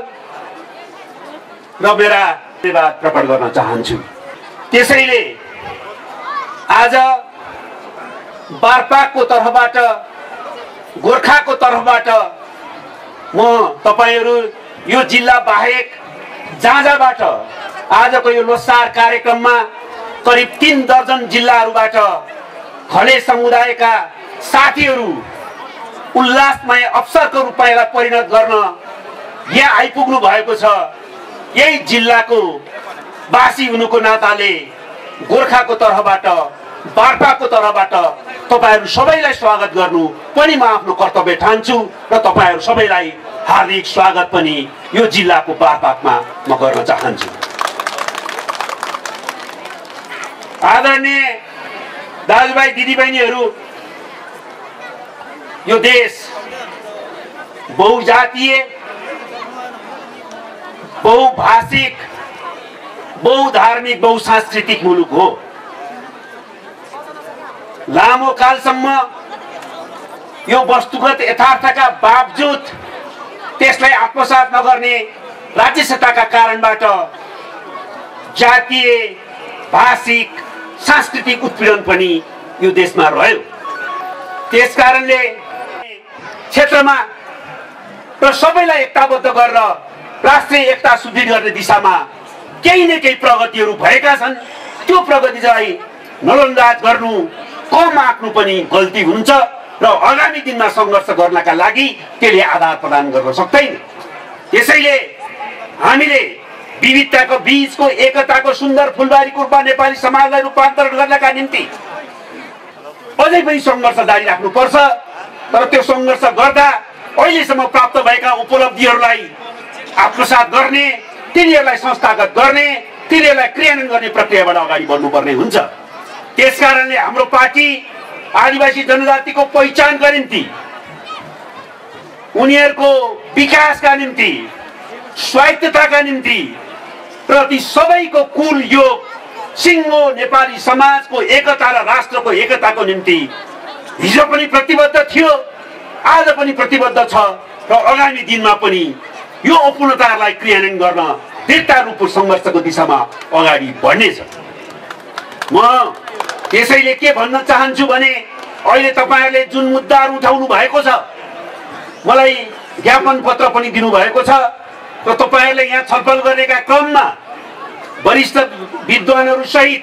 र मेरा धन्यवाद प्रकट गर्न चाहन्छु। त्यसैले आज बारपाकको तर्फबाट, गोर्खाको तर्फबाट म तपाईहरु यो जिल्ला बाहेक जहाँबाट आजको यो लोसार कार्यक्रममा करिब 3 दर्जन जिल्लाहरूबाट घले समुदायका साथीहरू उल्लासमय अवसरको रूपमा यसलाई परिणत गर्न यहाँ आइपुग्नु भएको छ। यही जिल्लाको वासी हुनुको नाताले गोर्खाको तर्फबाट वार्ताको तर्फबाट तपाईहरू सबैलाई स्वागत गर्नु पनि म आफ्नो कर्तव्य ठान्छु र तपाईहरू सबैलाई हार्दिक स्वागत पनि यो जिल्लाको वार्तामा म गर्न चाहन्छु। आदरणीय दाजुभाइ दिदीबहिनीहरू, यो देश बहुजातीय, बहुभाषिक, बहुधार्मिक, बहुसांस्कृतिक मुलुक हो। लामो कालसम्म यो वस्तुगत यथार्थका बावजुद त्यसलाई आत्मसात नगर्ने राज्य सत्ताका कारणबाट जातीय, भाषिक, सांस्कृतिक उत्पीडन पनि यो देशमा रह्यो। त्यसकारणले क्षेत्रमा र सबैलाई एकताबद्ध गरेर राष्ट्रिय एकता सुदृढ गर्ने दिशामा केही न केही प्रगतिहरू भएका छन्। त्यो प्रगतिलाई नजरअन्दाज गर्नु, कम आँक्नु पनि गल्ती हुन्छ र आगामी दिनमा सङ्घर्ष गर्नका लागि त्यसले आधार प्रदान गर्न सक्दैन। त्यसैले हामीले विविधताको बीचको एकताको सुन्दर फुलबारीको रूपमा नेपाली समाजलाई रूपान्तरण गर्नका निम्ति अझै पनि सङ्घर्ष जारी राख्नुपर्छ। तर त्यो सङ्घर्ष गर्दा अहिलेसम्म प्राप्त भएका उपलब्धिहरूलाई आत्मसात गर्ने, तिनीहरूलाई संस्थागत गर्ने, तिनीहरूलाई क्रियान्वयन गर्ने प्रक्रियाबाट अगाडि बढ्नुपर्ने हुन्छ। त्यसकारणले हाम्रो पार्टी आदिवासी जनजातिको पहिचानका निम्ति, उनीहरूको विकासका निम्ति, स्वायत्तताका निम्ति र ती सबैको कुल योग सिङ्गो नेपाली समाजको एकता र राष्ट्रको एकताको निम्ति हिजो पनि प्रतिबद्ध थियो, आज पनि प्रतिबद्ध छ र आगामी दिनमा पनि यो अपूर्णताहरूलाई क्रियान्वयन गर्न दृढता रूपको सङ्घर्षको दिशामा अगाडि बढ्नेछ। म त्यसैले के भन्न चाहन्छु भने अहिले तपाईहरूले जुन मुद्दाहरू उठाउनु भएको छ, मलाई ज्ञापन पत्र पनि दिनुभएको छ र तपाईहरूले यहाँ छलफल गरेका क्रममा वरिष्ठ विद्वानहरू सहित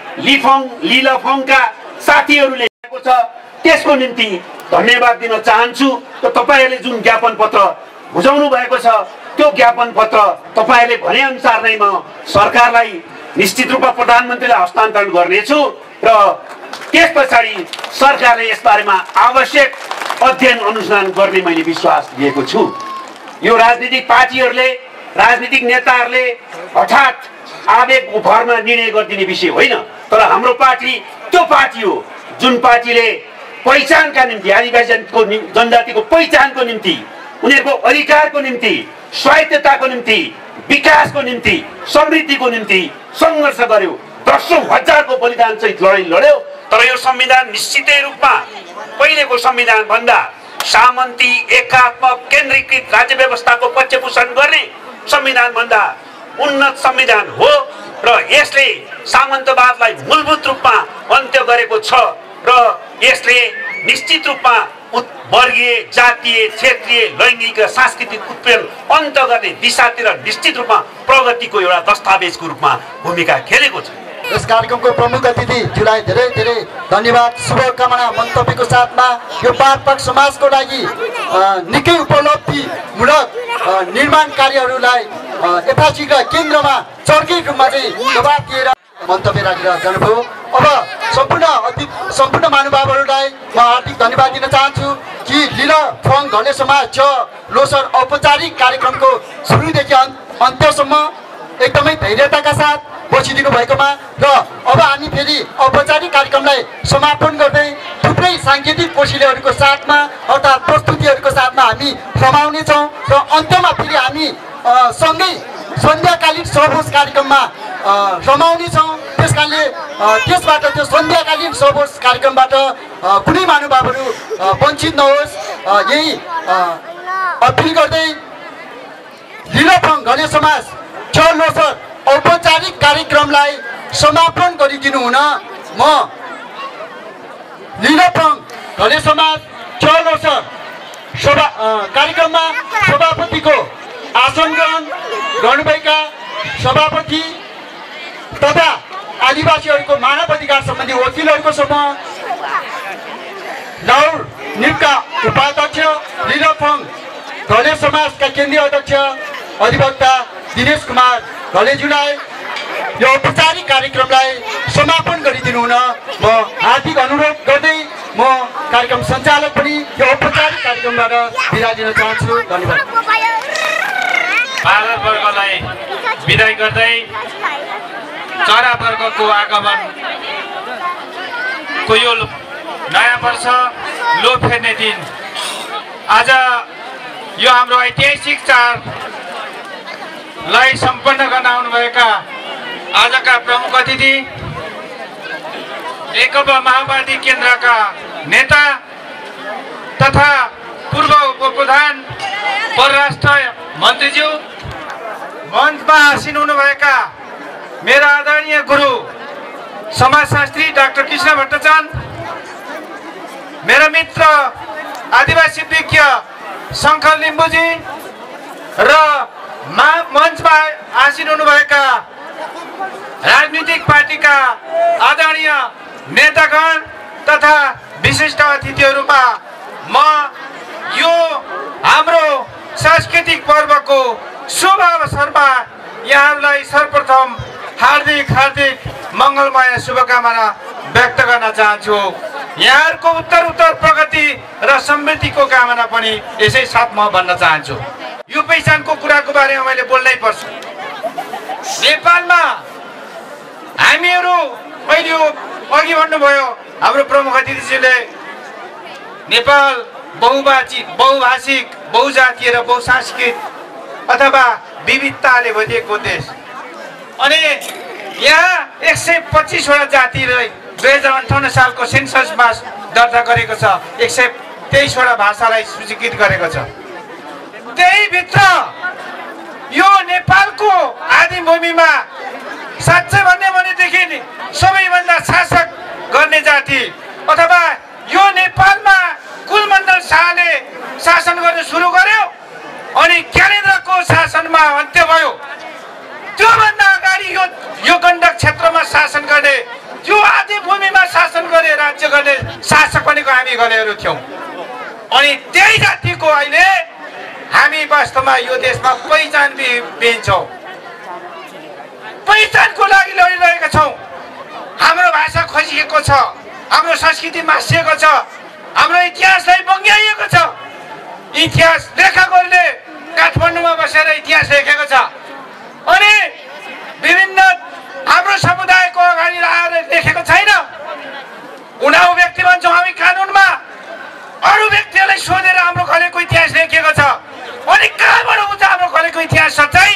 लिलफङका साथीहरूले ल्याएको छ, त्यसको निम्ति धन्यवाद दिन चाहन्छु। र तपाईहरूले जुन ज्ञापन पत्र बुझाउनु भएको छ, त्यो ज्ञापन पत्र तपाईहरूले भनेअनुसार नै म सरकारलाई निश्चित रूपमा प्रधानमन्त्रीलाई हस्तान्तरण गर्नेछु र त्यस पछाडि सरकारले यसबारेमा आवश्यक अध्ययन अनुसन्धान गर्ने मैले विश्वास लिएको छु। यो राजनीतिक पार्टीहरूले, राजनीतिक नेताहरूले हठात आवेगको भरमा निर्णय गरिदिने विषय होइन। तर हाम्रो पार्टी त्यो पार्टी हो जुन पार्टीले पहिचानका निम्ति, आदिवासी जनजातिको पहिचानको निम्ति, उनीहरूको अधिकारको निम्ति, स्वायत्तताको निम्ति, विकासको निम्ति, समृद्धिको निम्ति सङ्घर्ष गर्यो। दशौं हजारको बलिदान सहित लडाइँ लड्यो। तर यो संविधान निश्चितै रूपमा पहिलेको संविधान भन्दा सामन्ती, एकात्मक, केन्द्रीकृत राज्य व्यवस्थाको पक्षपोषण गर्ने संविधान भन्दा उन्नत संविधान हो र यसले सामन्तवादलाई मूलभूत रूपमा अन्त्य गरेको छ र यसले निश्चित रूपमा वर्गीय, जातीय, क्षेत्रीय, लैङ्गिक र सांस्कृतिक उत्पीडन अन्त गर्ने दिशातिर निश्चित रूपमा प्रगतिको एउटा दस्तावेजको रूपमा भूमिका खेलेको छ। यस कार्यक्रमको प्रमुख अतिथिज्यूलाई धेरै धेरै धन्यवाद, शुभकामना मन्तव्यको साथमा यो पारपक समाजको लागि निकै उपलब्धिमूलक निर्माण कार्यहरूलाई यथाशीघ्र केन्द्रमा चर्कै रूपमा चाहिँ दबाब दिएर मन्तव्य राखेर जानुभयो। अब सम्पूर्ण महानुभावहरूलाई म हार्दिक धन्यवाद दिन चाहन्छु कि लिलफङ घले समाज 6 लोसर औपचारिक कार्यक्रमको सुरुदेखि अन्त्यसम्म एकदमै धैर्यताका साथ बसिदिनु भएकोमा र अब हामी फेरि औपचारिक कार्यक्रमलाई समापन गर्दै थुप्रै साङ्गीतिक कोशिलाहरूको साथमा अर्थात् प्रस्तुतिहरूको साथमा हामी समाउनेछौँ र अन्त्यमा फेरि हामी सँगै सन्ध्याकालीन सभोज कार्यक्रममा रमाउनेछौँ। त्यस कारणले त्यसबाट त्यो सन्ध्याकालीन सभोज कार्यक्रमबाट कुनै महानुभावहरू वञ्चित नहोस्, यही अपिल गर्दै लिलफङ घले समाज 6 लोसर औपचारिक कार्यक्रमलाई समापन गरिदिनु हुन म लिलफङ घले समाज 6 लोसर कार्यक्रममा सभापतिको आसन ग्रहण गर्नुभएका सभापति तथा आदिवासीहरूको मानव अधिकार सम्बन्धी वकिलहरूको समूह, लाउर निपका उपाध्यक्ष, लिलफङ घले समाजका केन्द्रीय अध्यक्ष अधिवक्ता दिनेश कुमार घलेज्यूलाई यो औपचारिक कार्यक्रमलाई समापन गरिदिनु हुन म हार्दिक अनुरोध गर्दै म कार्यक्रम सञ्चालक पनि यो औपचारिक कार्यक्रमबाट बिदा दिन चाहन्छु। धन्यवाद। बालक वर्गलाई बिदाई गर्दै चरा वर्गको आगमनको यो नयाँ वर्ष लोभ फेर्ने दिन आज यो हाम्रो ऐतिहासिक चाडलाई सम्पन्न गर्न आउनुभएका आजका प्रमुख अतिथि नेकपा माओवादी केन्द्रका नेता तथा पूर्व उपप्रधान परराष्ट्र मन्त्रीज्यू, मञ्चमा आसीन हुनुभएका मेरा आदरणीय गुरु समाजशास्त्री डाक्टर कृष्ण भट्टाचार्य, मेरा मित्र आदिवासी विज्ञ शङ्कर लिम्बुजी र मञ्चमा आसीन हुनुभएका राजनीतिक पार्टीका आदरणीय नेतागण तथा विशिष्ट अतिथिहरूमा म यो हाम्रो सांस्कृतिक पर्वको शुभ अवसरमा यहाँहरूलाई सर्वप्रथम हार्दिक मङ्गलमय शुभकामना व्यक्त गर्न चाहन्छु। यहाँहरूको उत्तर प्रगति र समृद्धिको कामना पनि यसै साथ म भन्न चाहन्छु। यो पहिचानको कुराको बारेमा मैले बोल्नै पर्छ। नेपालमा हामीहरू अहिले अघि भन्नुभयो हाम्रो प्रमुख अतिथिजीले, नेपाल बहुभाषिक बहुजातीय र बहुसांस्कृतिक अथवा विविधताले भरिएको देश अनि यहाँ 125वटा जातिले 2058 सालको सेन्ससमा दर्ता गरेको छ। 123वटा भाषालाई सूचीकृत गरेको छ। त्यही भित्र यो नेपालको आदिभूमिमा साँच्चै भन्ने भनेदेखि सबैभन्दा शासक गर्ने जाति अथवा यो नेपालमा कुलमण्डल शाहले शासन गर्न सुरु गर्यो अनि ज्ञानेन्द्रको शासनमा अन्त्य भयो। त्योभन्दा अगाडि यो गण्डक क्षेत्रमा शासन गर्ने, त्यो आदिभूमिमा शासन गर्ने, राज्य गर्ने शासक भनेको हामी घलेहरू थियौँ। अनि त्यही जातिको अहिले हामी वास्तवमा यो देशमा पहिचान विहीन छौँ, पहिचानको लागि लडिरहेका छौँ। हाम्रो भाषा खोजिएको छ, हाम्रो संस्कृति मासिएको छ, हाम्रो इतिहासलाई बङ्ग्याइएको छ। इतिहास लेखकहरूले काठमाडौँमा बसेर इतिहास लेखेको छ अनि विभिन्न हाम्रो समुदायको अगाडि आएर लेखेको छैन। उनीहरू व्यक्ति भन्छौँ हामी कानुनमा, अरू व्यक्तिहरूलाई सोधेर हाम्रो घलेको इतिहास लेखेको छ। अनि कहाँबाट हुन्छ हाम्रो घलेको इतिहास सच्चाइ?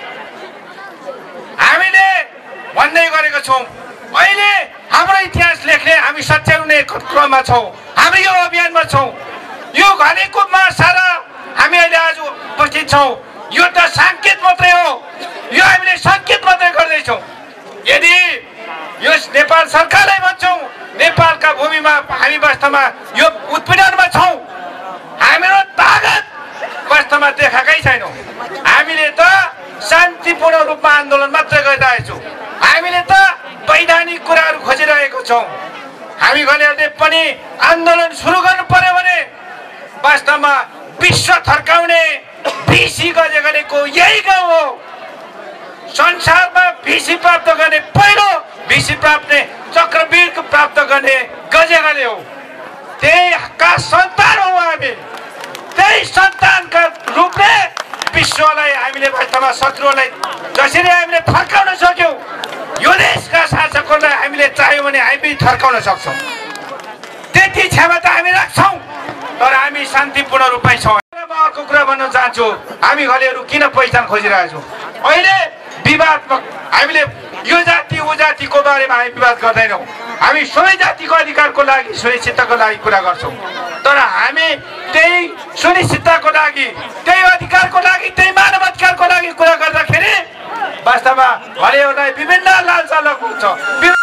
हामीले भन्दै गरेको छौँ। अहिले हाम्रो इतिहास लेख्ने हामी सच्याउने क्रममा छौँ, हामी यो अभियानमा छौँ। यो घलेकोमा सारा हामी अहिले आज उपस्थित छौँ। यो त सङ्केत मात्रै हो, यो हामीले सङ्केत मात्रै गर्दैछौँ। यदि यो नेपाल सरकारलाई भन्छौँ नेपालका भूमिमा हामी वास्तवमा यो उत्पीडनमा छौँ, हाम्रो तागत वास्तवमा देखाएकै छैनौँ। हामीले त शान्तिपूर्ण रूपमा आन्दोलन मात्रै गरिरहेको छौँ। हामीले त वैधानिक कुराहरू खोजिरहेको छौँ। हामी घलेहरूले पनि आन्दोलन सुरु गर्नु पर्यो भने वास्तवमा विश्व थर्काउने भिसी गजे गरेको यही गाउँ हो। संसारमा भिसी प्राप्त गर्ने पहिलो भिसी प्राप्त चक्रवीर प्राप्त गर्ने गजेगले हो। त्यहीका सन्तान हौ हामी। त्यही सन्तानका रूपले विश्वलाई हामीले वास्तवमा शत्रुलाई जसरी हामीले फर्काउन सक्यौँ, यो देशका शासकहरूलाई हामीले चाह्यौँ भने हामी थर्काउन सक्छौँ। त्यति क्षमता हामी राख्छौँ, तर हामी शान्तिपूर्ण रूपमै छौँ। म अर्को कुरा भन्न चाहन्छु, हामी घलेहरू किन पहिचान खोजिरहेको छौँ? अहिले विवादमा हामीले यो जाति ऊ जातिको बारेमा हामी विवाद गर्दैनौँ। हामी सबै जातिको अधिकारको लागि सुनिश्चितताको लागि कुरा गर्छौँ। तर हामी त्यही सुनिश्चितताको लागि, त्यही अधिकारको लागि, त्यही मानव अधिकारको लागि कुरा गर्दाखेरि वास्तवमा घलेहरूलाई विभिन्न लालचा लाग्छ।